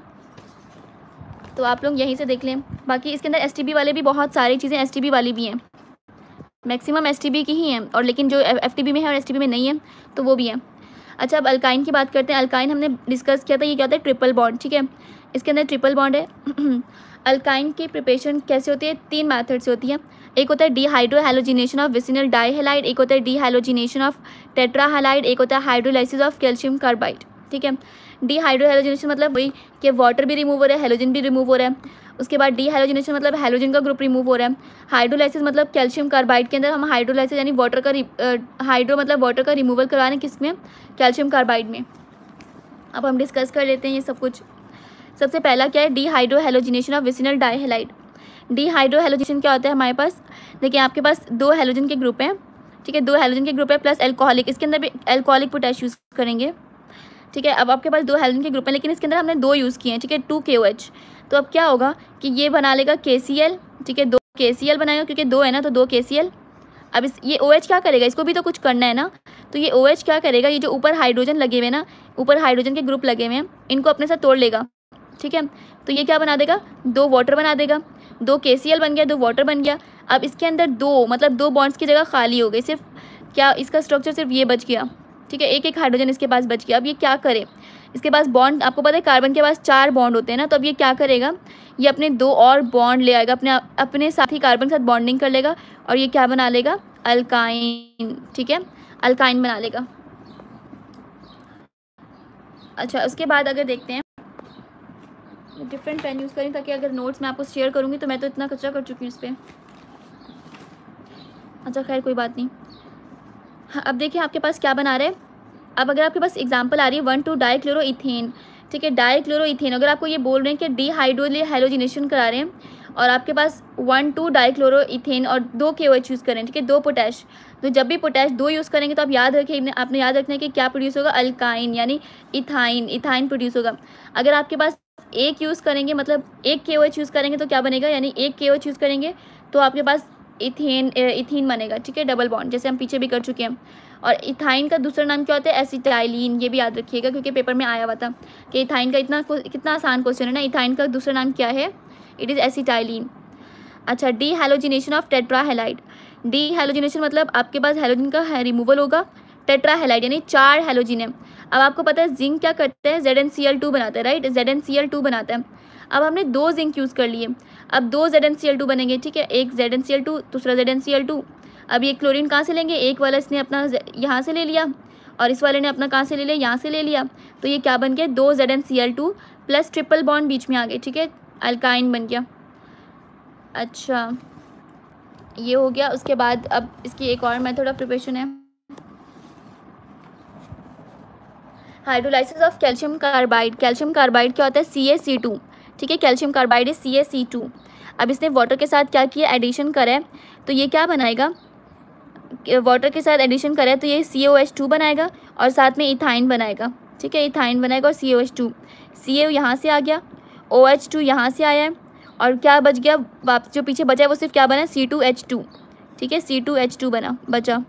तो आप लोग यहीं से देख लें। बाकी इसके अंदर एसटीबी वाले भी बहुत सारी चीज़ें एसटीबी वाली भी हैं, मैक्सिमम एसटीबी की ही हैं, और लेकिन जो एफटीबी में है और एसटीबी में नहीं है तो वो भी है। अच्छा, अब अल्काइन की बात करते हैं। अल्काइन हमने डिस्कस किया था, ये क्या होता है ट्रिपल बॉन्ड। ठीक है, इसके अंदर ट्रिपल बॉन्ड है। अल्काइन की प्रिपरेशन कैसे होती है, 3 मेथड से होती है। एक होता है डीहाइड्रोहैलोजिनेशन ऑफ विसिनल डाइहैलाइड, एक होता है डीहाइलोजिनेशन ऑफ टेट्राहैलाइड, एक होता है हाइड्रोलाइसिस ऑफ कैल्शियम कार्बाइड। ठीक है, डीहाइड्रोहैलोजिनेशन मतलब वही कि वाटर भी रिमूव हो रहा है, हैलोजन भी रिमूव हो रहा है। उसके बाद डीहाइलोजिनेशन मतलब हैलोजन का ग्रुप रिमूव हो रहा है। हाइड्रोलाइसिस मतलब कैल्शियम कार्बाइड के अंदर हम हाइड्रोलाइसिस यानी वाटर का हाइड्रो मतलब वाटर का रिमूवल करवा रहे हैं, किसमें, कैल्शियम कार्बाइड में। अब हम डिस्कस कर लेते हैं ये सब कुछ। सबसे पहला क्या है, डीहाइड्रोहैलोजिनेशन ऑफ विसिनल डाइहैलाइड। डीहाइड्रोहैलोजिनेशन क्या होता है हमारे पास, देखिए आपके पास 2 हैलोजन के ग्रुप हैं। ठीक है, 2 हैलोजन के ग्रुप है प्लस एल्कोहलिक, इसके अंदर भी एल्कोहलिक पोटैश यूज़ करेंगे। ठीक है, अब आपके पास 2 हैलोजन के ग्रुप हैं लेकिन इसके अंदर हमने 2 यूज़ किए हैं। ठीक है, 2 KOH। तो अब क्या होगा कि ये बना लेगा KCl। ठीक है, 2 KCl बनाएगा क्योंकि 2 है ना, तो 2 KCl। अब ये OH क्या करेगा, इसको भी तो कुछ करना है ना, तो ये OH क्या करेगा, ये जो ऊपर हाइड्रोजन लगे हुए हैं ना, ऊपर हाइड्रोजन के ग्रुप लगे हुए हैं, इनको अपने साथ तोड़ लेगा। ठीक है, तो ये क्या बना देगा, 2 वाटर बना देगा। 2 KCl बन गया, 2 वाटर बन गया। अब इसके अंदर 2 मतलब 2 बॉन्ड्स की जगह खाली हो गई, सिर्फ क्या इसका स्ट्रक्चर सिर्फ ये बच गया। ठीक है, एक हाइड्रोजन इसके पास बच गया। अब ये क्या करे, इसके पास बॉन्ड, आपको पता है कार्बन के पास 4 बॉन्ड होते हैं ना, तो अब ये क्या करेगा, ये अपने 2 और बॉन्ड ले आएगा, अपने साथ ही कार्बन के साथ बॉन्डिंग कर लेगा और ये क्या बना लेगा, अल्काइन। ठीक है, अल्काइन बना लेगा। अच्छा, उसके बाद अगर देखते हैं, डिफरेंट पेन यूज़ करें ताकि अगर नोट्स मैं आपको शेयर करूँगी तो मैं तो इतना कचरा कर चुकी हूँ इस पर। अच्छा खैर कोई बात नहीं। हाँ, अब देखिए आपके पास क्या बना रहे हैं। अब अगर आपके पास एग्जांपल आ रही है 1,2 डाइक्लोरोइथेन। ठीक है, डाइक्लोरोइथेन अगर आपको ये बोल रहे हैं कि डीहाइड्रोहैलोजिनेशन करा रहे हैं और आपके पास 1,2 डाइक्लोरोइथेन और 2 KOH यूज़ करें। ठीक है, 2 पोटैश, तो जब भी पोटैश 2 यूज़ करेंगे तो आप याद रखें, आपने याद रखना है कि क्या प्रोड्यूस होगा, अल्काइन यानी इथाइन प्रोड्यूस होगा। अगर आपके पास 1 यूज़ करेंगे मतलब 1 KOH यूज़ करेंगे तो क्या बनेगा, यानी 1 KOH यूज़ करेंगे तो आपके पास इथीन बनेगा। ठीक है, डबल बॉन्ड, जैसे हम पीछे भी कर चुके हैं। और इथाइन का दूसरा नाम क्या होता है, एसिटाइलिन। ये भी याद रखिएगा क्योंकि पेपर में आया हुआ था कि इथाइन का कितना आसान क्वेश्चन है ना। इथाइन का दूसरा नाम क्या है, इट इज़ एसिटाइलिन। अच्छा, डीहैलोजिनेशन ऑफ टेट्राहैलाइड। डीहैलोजिनेशन मतलब आपके पास हैलोजन का रिमूवल होगा, टेट्राहैलाइड यानी 4 हैलोजन है। अब आपको पता है जिंक क्या करता है, ZnCl2 बनाता है, राइट, ZnCl2 बनाता है। अब हमने 2 जिंक यूज़ कर लिए, अब 2 ZnCl2 बनेंगे। ठीक है, एक ZnCl2 दूसरा ZnCl2। अब ये क्लोरीन कहाँ से लेंगे, एक वाला इसने अपना यहाँ से ले लिया और इस वाले ने अपना कहाँ से ले लिया, यहाँ से ले लिया, तो ये क्या बन गया, 2 ZnCl2 प्लस ट्रिपल बॉन्ड बीच में आ गए। ठीक है, अल्काइन बन गया। अच्छा ये हो गया। उसके बाद अब इसकी एक और मेथड ऑफ प्रिपरेशन है, hydrolysis of calcium carbide. Calcium carbide क्या होता है, CaC2। ठीक है, कैल्शियम कार्बाइड है CaC2। अब इसने वाटर के साथ क्या किया, एडिशन करा है, तो ये क्या बनाएगा, वाटर के साथ एडिशन करा है तो ये COH2 बनाएगा और साथ में इथाइन बनाएगा। ठीक है, इथाइन बनाएगा और COH2, Ca यहाँ से आ गया, OH2 यहाँ से आया है और क्या बच गया, वापस जो पीछे बचा है वो सिर्फ क्या बना, C2H2। ठीक है, C2H2 बचा।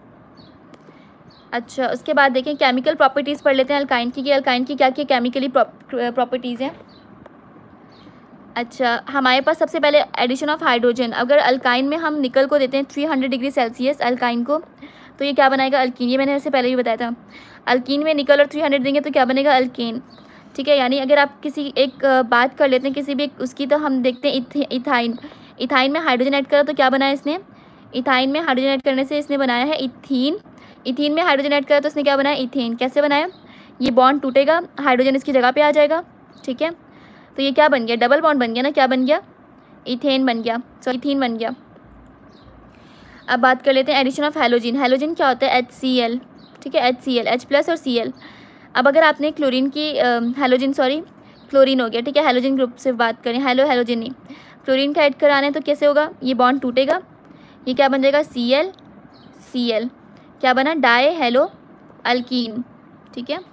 अच्छा, उसके बाद देखें केमिकल प्रॉपर्टीज़ पढ़ लेते हैं अल्काइन की, कि अल्काइन की क्या क्या केमिकली प्रॉपर्टीज़ हैं। अच्छा, हमारे पास सबसे पहले एडिशन ऑफ हाइड्रोजन। अगर अल्काइन में हम निकल को देते हैं 300 डिग्री सेल्सियस अल्काइन को, तो ये क्या बनाएगा, अल्कीन। ये मैंने इससे पहले ही बताया था, अल्कीन में निकल और 300 देंगे तो क्या बनेगा, अल्केन। ठीक है, यानी अगर आप किसी एक बात कर लेते हैं किसी भी उसकी, तो हम देखते हैं इथाइन में हाइड्रोजन ऐड करा तो क्या बनाया इसने, इथाइन में हाइड्रोजन ऐड करने से इसने बनाया है इथीन में हाइड्रोजन ऐड करा तो इसने क्या बनाया, इथेन। कैसे बनाया, ये बॉन्ड टूटेगा, हाइड्रोजन इसकी जगह पे आ जाएगा। ठीक है, तो ये क्या बन गया, डबल बॉन्ड बन गया ना, क्या बन गया, इथेन बन गया, इथीन बन गया। अब बात कर लेते हैं एडिशन ऑफ हैलोजन। हैलोजन क्या होता है, HCl। ठीक है, HCl, H+ और Cl। अब अगर आपने क्लोरीन की क्लोरीन हो गया। ठीक है, हैलोजन ग्रुप से बात करें, हैलोजन नहीं, क्लोरीन का ऐड कराना है तो कैसे होगा, ये बॉन्ड टूटेगा, ये क्या बन जाएगा, Cl Cl, क्या बना, डाई हेलो अल्कीन। ठीक है,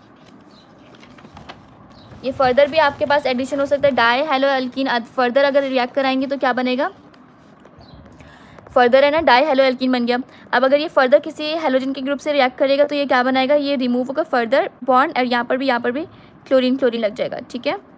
ये फर्दर भी आपके पास एडिशन हो सकता है, डाई हेलो अल्कीन फर्दर अगर रिएक्ट कराएंगे तो क्या बनेगा, फर्दर है ना, डाई हेलो एल्कीन बन गया। अब अगर ये फर्दर किसी हेलोजन के ग्रुप से रिएक्ट करेगा तो ये क्या बनाएगा, ये रिमूव होगा फर्दर बॉन्ड, और यहाँ पर भी क्लोरीन लग जाएगा। ठीक है,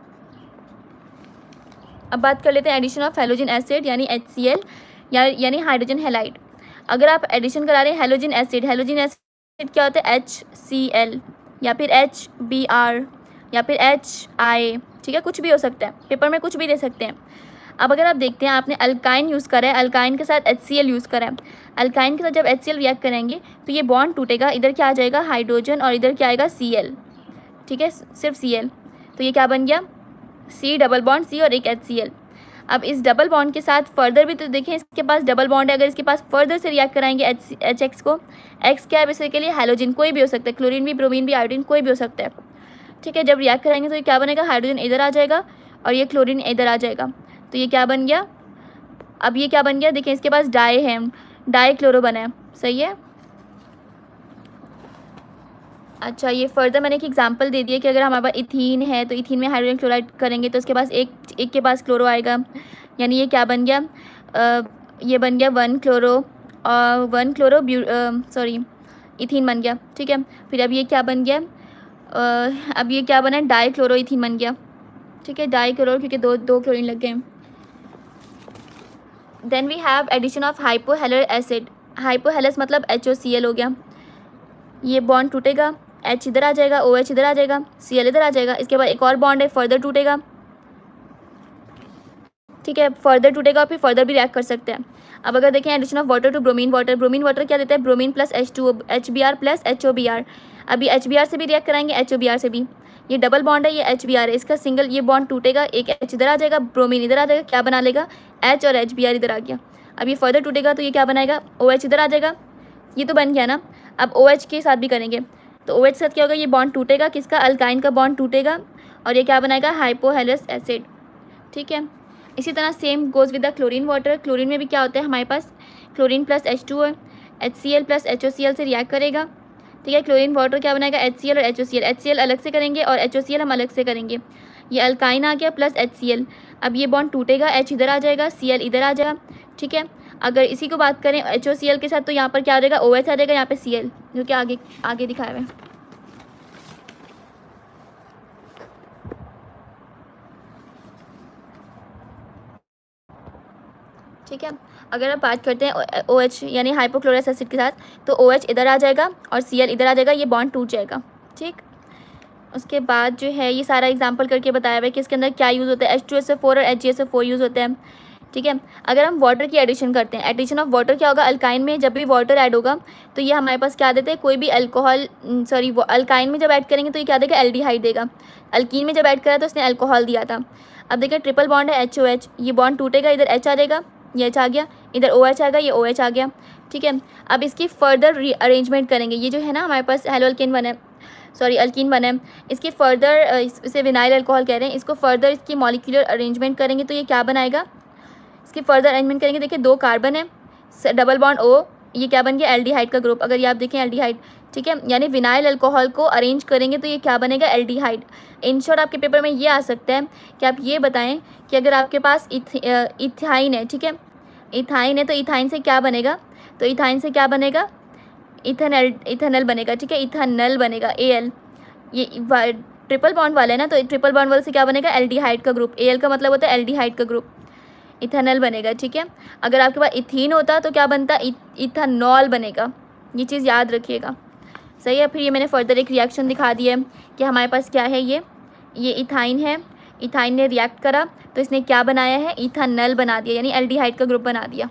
अब बात कर लेते हैं एडिशन ऑफ हेलोजन एसिड यानी HCl यानी हाइड्रोजन हैलाइड। अगर आप एडिशन करा रहे हैं हेलोजन एसिड क्या होता है, HCl या फिर HBr या फिर HI, ठीक है, कुछ भी हो सकता है, पेपर में कुछ भी दे सकते हैं। अब अगर आप देखते हैं आपने अल्काइन यूज़ करा है, अल्काइन के साथ HCl यूज़ करा है, अल्काइन के साथ जब HCl रिएक्ट करेंगे तो ये बॉन्ड टूटेगा, इधर क्या आ जाएगा हाइड्रोजन और इधर क्या आएगा Cl। ठीक है, सिर्फ Cl, तो ये क्या बन गया, C डबल बॉन्ड C और एक HCl। अब इस डबल बॉन्ड के साथ फर्दर भी तो देखें, इसके पास डबल बॉन्ड है, अगर इसके पास फर्दर से रिएक्ट कराएंगे HX को, X क्या है बेसिकली हैलोजन, कोई भी हो सकता है, क्लोरीन भी, ब्रोमीन भी, आयोडीन कोई भी हो सकता है। ठीक है, जब रिएक्ट कराएंगे तो ये क्या बनेगा, हाइड्रोजन इधर आ जाएगा और ये क्लोरीन इधर आ जाएगा, तो ये क्या बन गया, अब ये क्या बन गया, देखिए इसके पास डाई है, डाई क्लोरो बना है, सही है। अच्छा, ये फर्दर मैंने एक एग्जांपल दे दिया कि अगर हमारे पास इथीन है तो इथीन में हाइड्रोजन क्लोराइड करेंगे तो उसके पास एक के पास क्लोरो आएगा, यानी ये क्या बन गया, ये बन गया 1 क्लोरो सॉरी इथीन बन गया। ठीक है, फिर अब ये क्या बन गया, अब ये क्या बना, डाई क्लोरो इथीन बन गया। ठीक है, डाई क्लोरो, क्योंकि दो क्लोरीन लग गए। Then we have addition of hypohalous acid, hypohalous मतलब HOCl हो गया, ये बॉन्ड टूटेगा, H इधर आ जाएगा, OH इधर आ जाएगा, Cl इधर आ जाएगा, इसके बाद एक और बॉन्ड है, फर्दर टूटेगा। ठीक है, फर्दर टूटेगा और फिर फर्दर भी रिएक्ट कर सकते हैं। अब अगर देखें addition of water to bromine water क्या देता है, bromine plus H2O HBr plus HOBr। अभी HBr से भी रिएक्ट कराएंगे, HOBr से भी, ये डबल बॉन्ड है, ये HBr है, इसका सिंगल ये बॉन्ड टूटेगा, एक H इधर आ जाएगा, ब्रोमीन इधर आ जाएगा, क्या बना लेगा, H और HBr इधर आ गया। अब ये फर्दर टूटेगा तो ये क्या बनाएगा, OH इधर आ जाएगा, ये तो बन गया ना। अब OH के साथ भी करेंगे तो OH के साथ क्या होगा, ये बॉन्ड टूटेगा, किसका, अल्काइन का बॉन्ड टूटेगा और ये क्या बनाएगा, हाइपोहेलस एसिड। ठीक है, इसी तरह same goes with the chlorine water. Chlorine में भी क्या होता है हमारे पास, chlorine plus H2O HCl plus HOCl से रिएक्ट करेगा। ठीक है, क्लोरीन वाटर क्या बनाएगा, HCl और HOCl, HCl अलग से करेंगे और HOCl हम अलग से करेंगे, ये अल्काइन आ गया प्लस HCl। अब ये बॉन्ड टूटेगा, H इधर आ जाएगा, Cl इधर आ जाएगा। ठीक है, अगर इसी को बात करें HOCl के साथ तो यहाँ पर क्या आ जाएगा, OH आ जाएगा, यहाँ पे Cl, जो कि आगे दिखाया हुआ है। ठीक है, अगर आप बात करते हैं OH यानी हाइपोक्लोरस एसिड के साथ तो OH इधर आ जाएगा और Cl इधर आ जाएगा, ये बॉन्ड टूट जाएगा। ठीक, उसके बाद जो है ये सारा एग्जांपल करके बताया हुआ है कि इसके अंदर क्या यूज़ होता है, H2SO4 और HgSO4 यूज़ होते हैं। ठीक है, अगर हम वाटर की एडिशन करते हैं, एडिशन ऑफ वाटर क्या होगा, अल्काइन में जब भी वाटर ऐड होगा तो ये हमारे पास क्या देते हैं, कोई भी अल्कोहल, सॉरी अल्काइन में जब ऐड करेंगे तो ये क्या देगा, एल्डिहाइड देगा। अल्कीन में जब ऐड करा तो उसने अल्कोहल दिया था। अब देखिए ट्रिपल बॉन्ड है HOH, ये बॉन्ड टूटेगा, इधर H आ जाएगा, ये H आ गया, इधर OH आ गया, ये OH आ गया। ठीक है, अब इसकी फर्दर रीअरेंजमेंट करेंगे, ये जो है ना हमारे पास हेलो अल्कीन बना है, सॉरी अल्कीन बना है, इसकी फर्दर इसे विनाइल अल्कोहल कह रहे हैं, इसको फर्दर इसकी मॉलिक्यूलर अरेंजमेंट करेंगे तो ये क्या बनाएगा, इसकी फर्दर अरेंजमेंट करेंगे, देखिए 2 कार्बन है, डबल बॉन्ड O, ये क्या बन गया, एल्डिहाइड का ग्रुप। अगर ये आप देखें एल्डिहाइड, ठीक है, यानी विनाइल अल्कोहल को अरेंज करेंगे तो ये क्या बनेगा, एल्डिहाइड। इन शॉर्ट आपके पेपर में ये आ सकता है कि आप ये बताएं कि अगर आपके पास इथाइन है, ठीक है, इथाइन है तो इथाइन से क्या बनेगा, तो इथाइन से क्या बनेगा, इथेनल बनेगा। ठीक है, इथेनल बनेगा Al, ये ट्रिपल बॉन्ड वाला है ना, तो ट्रिपल बॉन्ड वाले से क्या बनेगा, एल्डिहाइड का ग्रुप, Al का मतलब होता है एल्डिहाइड का ग्रुप, इथेनल बनेगा। ठीक है, अगर आपके पास इथीन होता तो क्या बनता, इथेनॉल बनेगा, ये चीज़ याद रखिएगा। सही है, फिर ये मैंने फर्दर एक रिएक्शन दिखा दिया है कि हमारे पास क्या है, ये इथाइन है, इथाइन ने रिएक्ट करा तो इसने क्या बनाया है, इथेनॉल बना दिया, यानी एल्डिहाइड का ग्रुप बना दिया।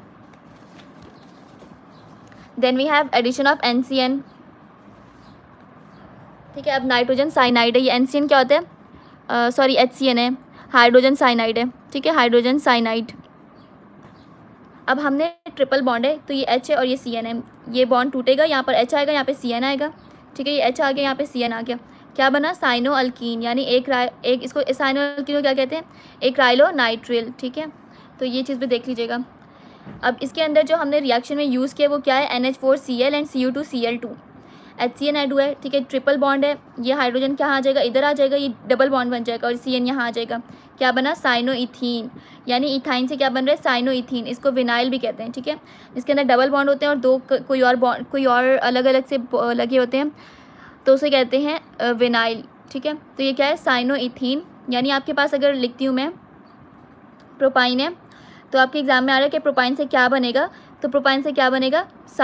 Then we have addition of NCN। ठीक है, अब नाइट्रोजन साइनाइड है, ये NCN क्या होता है, सॉरी HCN है, हाइड्रोजन साइनाइड है। ठीक है, हाइड्रोजन साइनाइड। अब हमने ट्रिपल बॉन्ड है तो ये H है और ये CN है, ये बॉन्ड टूटेगा, यहाँ पर H आएगा, यहाँ पे CN आएगा। ठीक है, ये H आ गया, यहाँ पे CN आ गया, क्या बना, साइनो अल्कीन, यानी एक इसको साइनो अल्कीन को क्या कहते हैं, एक राइलो नाइट्रिल। ठीक है, तो ये चीज़ भी देख लीजिएगा। अब इसके अंदर जो हमने रिएक्शन में यूज़ किया वो क्या है, NH4Cl एंड Cu2Cl2। HCN है, ठीक है, ट्रिपल बॉन्ड है, ये हाइड्रोजन क्या आ जाएगा, इधर आ जाएगा, ये डबल बॉन्ड बन जाएगा और CN यहाँ आ जाएगा, क्या बना, साइनोइथीन। यानी इथाइन से क्या बन रहा है, साइनोइथीन। इसको विनाइल भी कहते हैं, ठीक है, इसके अंदर डबल बॉन्ड होते हैं और दो कोई और अलग अलग से लगे होते हैं, तो उसे कहते हैं विनाइल, ठीक है। तो ये क्या है, साइनोइथीन। यानी आपके पास अगर लिखती हूँ मैं प्रोपाइन है, तो आपके एग्जाम में आ रहा है कि प्रोपाइन से क्या बनेगा, तो प्रोपाइन से क्या बनेगा,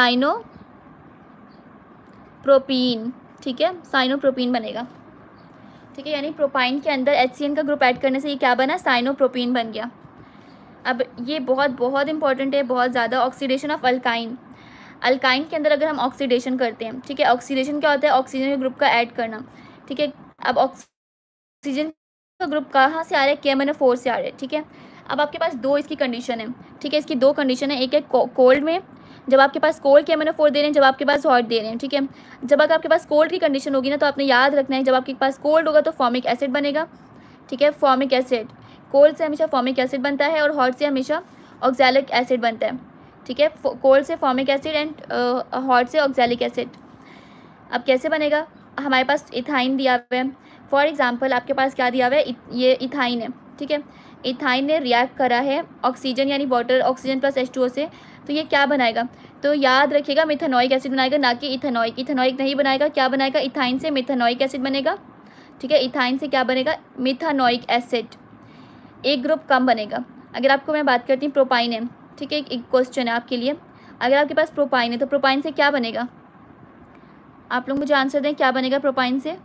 साइनोप्रोपीन, ठीक है, साइनोप्रोपीन बनेगा, ठीक है। यानी प्रोपाइन के अंदर HCN का ग्रुप ऐड करने से ये क्या बना, साइनोप्रोपीन बन गया। अब ये बहुत बहुत इंपॉर्टेंट है, बहुत ज़्यादा, ऑक्सीडेशन ऑफ अल्काइन। अल्काइन के अंदर अगर हम ऑक्सीडेशन करते हैं, ठीक है, ऑक्सीडेशन क्या होता है, ऑक्सीजन के ग्रुप का ऐड करना, ठीक है। अब ऑक्सीजन का ग्रुप कहाँ से आ रहा है, KMnO4 से आ रहा है, ठीक है। अब आपके पास दो इसकी कंडीशन है, ठीक है, इसकी दो कंडीशन है, एक है कोल्ड में, जब आपके पास कोल्ड KMnO4 दे रहे हैं, जब आपके पास हॉट दे रहे हैं, ठीक है। जब अगर आपके पास कोल्ड की कंडीशन होगी ना, तो आपने याद रखना है, जब आपके पास कोल्ड होगा तो फॉर्मिक एसिड बनेगा, ठीक है, फॉर्मिक एसिड। कोल्ड से हमेशा फॉर्मिक एसिड बनता है और हॉट से हमेशा ऑक्सैलिक एसिड बनता है, ठीक है। कोल्ड से फॉर्मिक एसिड एंड हॉट से ऑक्सैलिक एसिड। अब कैसे बनेगा, हमारे पास इथाइन दिया हुआ है, फॉर एग्जांपल आपके पास क्या दिया हुआ है, ये इथाइन है, ठीक है। इथाइन ने रिएक्ट करा है ऑक्सीजन यानी वाटर, ऑक्सीजन प्लस H2O से, तो ये क्या बनाएगा, तो याद रखिएगा मिथेनॉइक एसिड बनाएगा, ना कि इथेनॉइक। इथेनॉइक नहीं बनाएगा, क्या बनाएगा, इथाइन से मिथेनॉइक एसिड बनेगा, ठीक है। इथाइन से क्या बनेगा, मिथेनॉइक एसिड, एक ग्रुप कम बनेगा। अगर आपको मैं बात करती हूँ प्रोपाइन है, ठीक है, एक क्वेश्चन है आपके लिए, अगर आपके पास प्रोपाइन है तो प्रोपाइन से क्या बनेगा, आप लोग मुझे आंसर दें, क्या बनेगा प्रोपाइन से,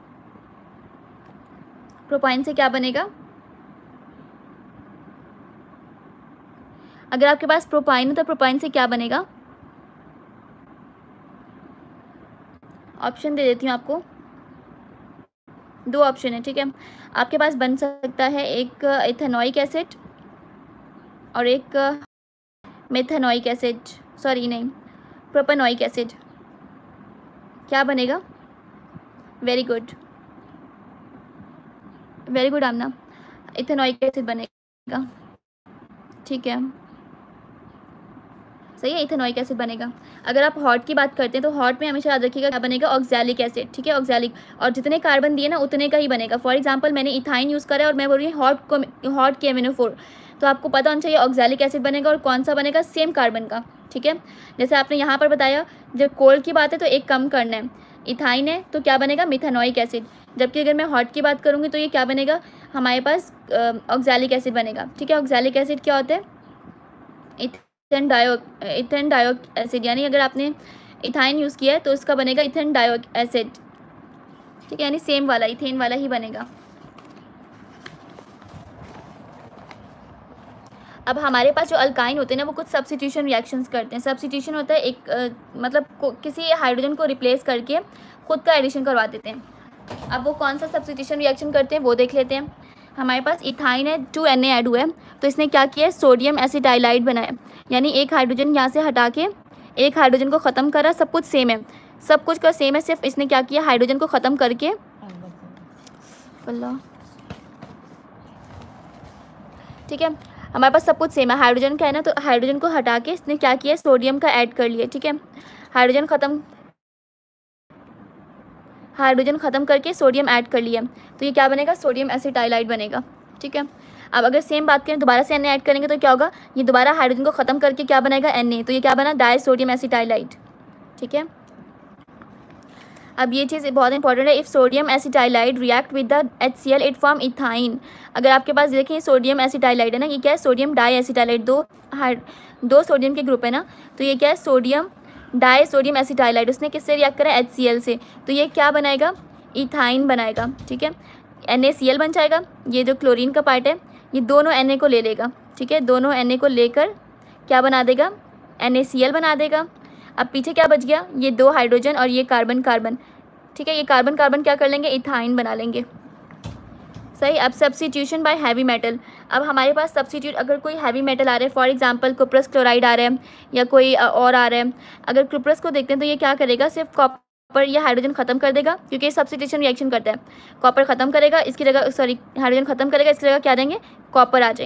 प्रोपाइन से क्या बनेगा। अगर आपके पास प्रोपाइन है तो प्रोपाइन से क्या बनेगा, ऑप्शन दे देती हूँ आपको, दो ऑप्शन है, ठीक है। आपके पास बन सकता है एक इथेनॉइक एसिड और एक मेथेनॉइक एसिड, सॉरी नहीं, प्रोपेनॉइक एसिड। क्या बनेगा, very good, very good Amna, ethanoic acid बनेगा, ठीक है, सही है, इथेनॉइक एसिड बनेगा। अगर आप हॉट की बात करते हैं तो हॉट में हमेशा याद रखिएगा क्या बनेगा, ऑक्सैलिक एसिड, ठीक है, ऑक्सैलिक, और जितने कार्बन दिए ना उतने का ही बनेगा। फॉर एग्जांपल मैंने इथाइन यूज़ करा है और मैं बोल रही हूँ हॉट KMnO4, तो आपको पता होना चाहिए ऑक्सैलिक एसिड बनेगा और कौन सा बनेगा, सेम कार्बन का, ठीक है। जैसे आपने यहाँ पर बताया जब कोल्ड की बात है तो एक कम करना है, इथाइन है तो क्या बनेगा, मिथेनॉइक एसिड। जबकि अगर मैं हॉट की बात करूँगी तो ये क्या बनेगा, हमारे पास ऑक्सैलिक एसिड बनेगा, ठीक है। ऑक्सैलिक एसिड क्या होता है, इथेन डायो एसिड, यानी अगर आपने इथाइन यूज़ किया है तो इसका बनेगा इथेन डायो एसिड, ठीक है, यानी सेम वाला इथेन वाला ही बनेगा। अब हमारे पास जो अल्काइन होते हैं ना वो कुछ सब्स्टिट्यूशन रिएक्शंस करते हैं। सब्स्टिट्यूशन होता है एक मतलब किसी हाइड्रोजन को रिप्लेस करके खुद का एडिशन करवा देते हैं। अब वो कौन सा सब्स्टिट्यूशन रिएक्शन करते हैं वो देख लेते हैं। हमारे पास इथाइन है, 2Na ऐड हुआ है, तो इसने क्या किया है, सोडियम एसिटाइलाइड बनाया, यानी एक हाइड्रोजन यहाँ से हटा के एक हाइड्रोजन को ख़त्म करा। सब कुछ सेम है, सब कुछ का सेम है, सिर्फ इसने क्या किया, हाइड्रोजन को ख़त्म करके, ठीक है, हमारे पास सब कुछ सेम है, हाइड्रोजन का है ना, तो हाइड्रोजन को हटा के इसने क्या किया, सोडियम का ऐड कर लिया, ठीक है। हाइड्रोजन ख़त्म करके सोडियम ऐड कर लिया, तो ये क्या बनेगा, सोडियम एसिटाइलाइड बनेगा, ठीक है। अब अगर सेम बात करें दोबारा से Na ऐड करेंगे तो क्या होगा, ये दोबारा हाइड्रोजन को ख़त्म करके क्या बनाएगा, Na, तो ये क्या बना, डाई सोडियम एसिटाइलाइड, ठीक है। अब ये चीज़ बहुत इंपॉर्टेंट है, if sodium acetylide react with the HCl it form ethyne. अगर आपके पास देखिए सोडियम एसिटाइलाइड है ना, ये क्या है, सोडियम डाई एसिटाइलाइड, दो सोडियम के ग्रुप है ना, तो ये क्या है, सोडियम डाई सोडियम एसिटाइलाइड, उसने किससे रिएक्ट करा, HCl से, तो ये क्या बनाएगा, इथाइन बनाएगा, ठीक है। NaCl बन जाएगा, ये जो क्लोरीन का पार्ट है ये दोनों Na को ले लेगा, ठीक है, दोनों Na को लेकर क्या बना देगा, NaCl बना देगा। अब पीछे क्या बच गया, ये दो हाइड्रोजन और ये कार्बन कार्बन, ठीक है, ये कार्बन कार्बन क्या कर लेंगे, इथाइन बना लेंगे, सही। अब सब्स्टिट्यूशन बाय हैवी मेटल, अब हमारे पास सब्स्टिट्यूट अगर कोई हैवी मेटल आ रहा है, फॉर एग्जांपल कुप्रस क्लोराइड आ रहा है या कोई और आ रहा है, अगर कुप्रस को देखते हैं तो ये क्या करेगा, सिर्फ कॉपर या हाइड्रोजन ख़त्म कर देगा, क्योंकि ये सब्स्टिट्यूशन रिएक्शन करता है। कॉपर ख़त्म करेगा, इसकी जगह, सॉरी, हाइड्रोजन ख़त्म करेगा, इसकी जगह क्या देंगे, कॉपर आ जाएंगे,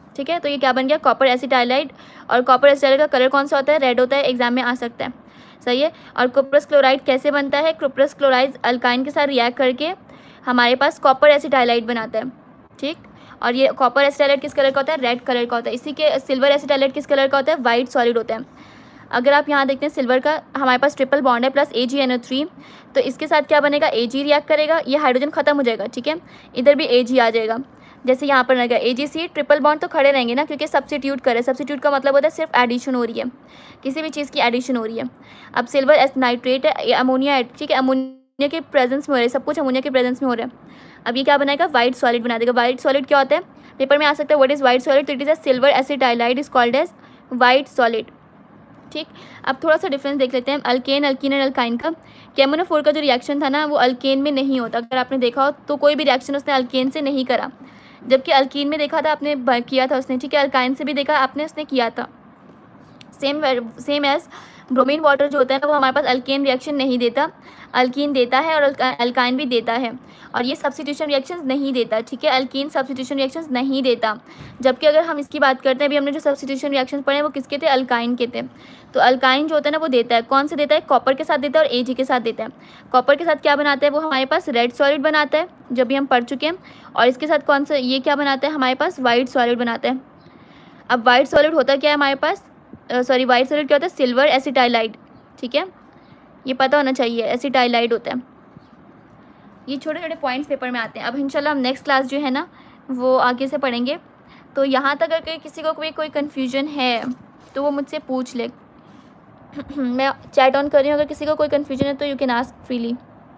ठीक है। तो ये क्या बन गया, कॉपर एसिटाइलाइड। और कॉपर एसिटाइलाइड का कलर कौन सा होता है, रेड होता है, एग्जाम में आ सकता है, सही है। और कुप्रस क्लोराइड कैसे बनता है, कुप्रस क्लोराइड अल्काइन के साथ रिएक्ट करके हमारे पास कॉपर एसिटाइलाइड बनाता है, ठीक। और ये कॉपर एसिटाइलाइड किस कलर का होता है, रेड कलर का होता है। इसी के सिल्वर एसिटाइलाइड किस कलर का होता है, वाइट सॉलिड होता है। अगर आप यहाँ देखते हैं सिल्वर का हमारे पास ट्रिपल बॉन्ड है प्लस AgNO3, तो इसके साथ क्या बनेगा, Ag रिएक्ट करेगा, ये हाइड्रोजन खत्म हो जाएगा, ठीक है। इधर भी Ag आ जाएगा, जैसे यहाँ पर रहेगा AgC, ट्रिपल बॉन्ड तो खड़े रहेंगे ना, क्योंकि सब्स्टिट्यूट करे, सब्स्टिट्यूट का मतलब होता है सिर्फ एडिशन हो रही है, किसी भी चीज़ की एडिशन हो रही है। अब सिल्वर एस नाइट्रेट है, अमोनिया, ठीक है, अमोनिया के प्रेजेंस में हो रहा है, सब कुछ अमोनिया के प्रेजेंस में हो रहा है। अब ये क्या बनाएगा, वाइट सॉलिड बना देगा। वाइट सॉलिड क्या होता है, पेपर में आ सकता है, व्हाट इज वाइट सॉलिड, तो it is a silver acetylide is called as white solid, ठीक। अब थोड़ा सा डिफरेंस देख लेते हैं अल्केन, अल्कीन और अल्काइन का। केमोनोफोर का जो रिएक्शन था ना, वो अल्केन में नहीं होता। अगर आपने देखा हो तो कोई भी रिएक्शन उसने अल्केन से नहीं करा, जबकि अल्कीन में देखा था आपने, किया था उसने, ठीक है। अल्काइन से भी देखा आपने, उसने किया था। सेम एज ब्रोमीन वाटर जो होता है ना, वो हमारे पास अल्केन रिएक्शन नहीं देता, अल्कीन देता है और अल्काइन भी देता है। और ये सब्स्टिट्यूशन रिएक्शंस नहीं देता, ठीक है। अल्कीन सब्स्टिट्यूशन रिएक्शंस नहीं देता, जबकि अगर हम इसकी बात करते हैं, अभी हमने जो सब्स्टिट्यूशन रिएक्शंस पढ़े वो किसके थे, अल्काइन के थे। तो अल्काइन जो होता है ना, वो देता है, कौन से देता है, कॉपर के साथ देता है और Ag के साथ देता है। कॉपर के साथ क्या बनाता है, वो हमारे पास रेड सॉलिड बनाता है, जो भी हम पढ़ चुके हैं। और इसके साथ कौन सा, ये क्या बनाता है, हमारे पास वाइट सॉलिड बनाता है। अब वाइट सॉलिड होता क्या है हमारे पास, वाइट सॉलिड क्या होता है, सिल्वर एसिटाइलाइड, ठीक है, ये पता होना चाहिए, एसिटाइलाइड होता है। ये छोटे छोटे पॉइंट्स पेपर में आते हैं। अब इंशाल्लाह हम नेक्स्ट क्लास जो है ना, वो आगे से पढ़ेंगे। तो यहाँ तक अगर किसी को कोई कन्फ्यूजन है तो वो मुझसे पूछ ले। मैं चैट ऑन कर रही हूँ, अगर किसी को कोई कन्फ्यूजन है तो यू कैन आस्क फ्रीली।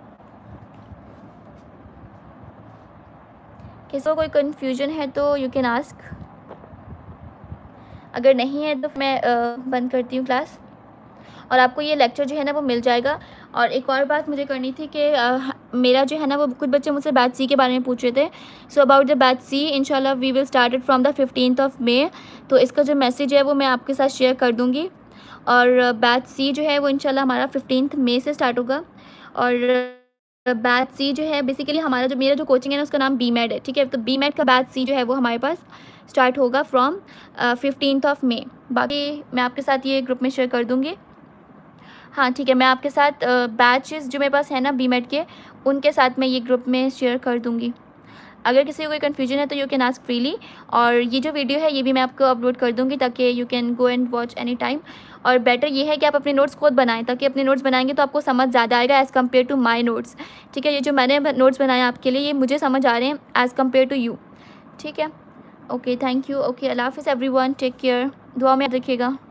किसी को कोई कन्फ्यूजन है तो यू कैन आस्क, अगर नहीं है तो मैं बंद करती हूँ क्लास। और आपको ये लेक्चर जो है ना वो मिल जाएगा। और एक और बात मुझे करनी थी कि मेरा जो है ना, वो कुछ बच्चे मुझसे बैच C के बारे में पूछ रहे थे। So about the batch C, इंशाल्लाह we will start it from the 15th of May। तो इसका जो मैसेज है वो मैं आपके साथ शेयर कर दूँगी। और बैच C जो है वो इंशाल्लाह हमारा 15th May से स्टार्ट होगा। और बैच C जो है बेसिकली हमारा जो मेरा जो कोचिंग है ना, उसका नाम BMed है, ठीक है। तो BMed का बैच C जो है वो हमारे पास स्टार्ट होगा फ्रॉम 15th of May। बाकी मैं आपके साथ ये ग्रुप में शेयर कर दूँगी। हाँ ठीक है, मैं आपके साथ बैचेस जो मेरे पास है ना BMed के, उनके साथ मैं ये ग्रुप में शेयर कर दूँगी। अगर किसी को कोई कन्फ्यूजन है तो यू कैन आस्क फ्रीली। और ये जो वीडियो है ये भी मैं आपको अपलोड कर दूँगी, ताकि you can go and watch any time. और बेटर ये है कि आप अपने नोट्स खुद बनाएं, ताकि अपने नोट्स बनाएंगे तो आपको समझ ज़्यादा आएगा as compare to my notes, ठीक है। ये जो मैंने नोट्स बनाए आपके लिए, ये मुझे समझ आ रहे हैं एज़ कम्पेयर टू यू, ठीक है। Okay, thank you. ओके, अल्लाह हाफ़िज़ एवरीवन, टेक केयर, दुआ में याद रखिएगा।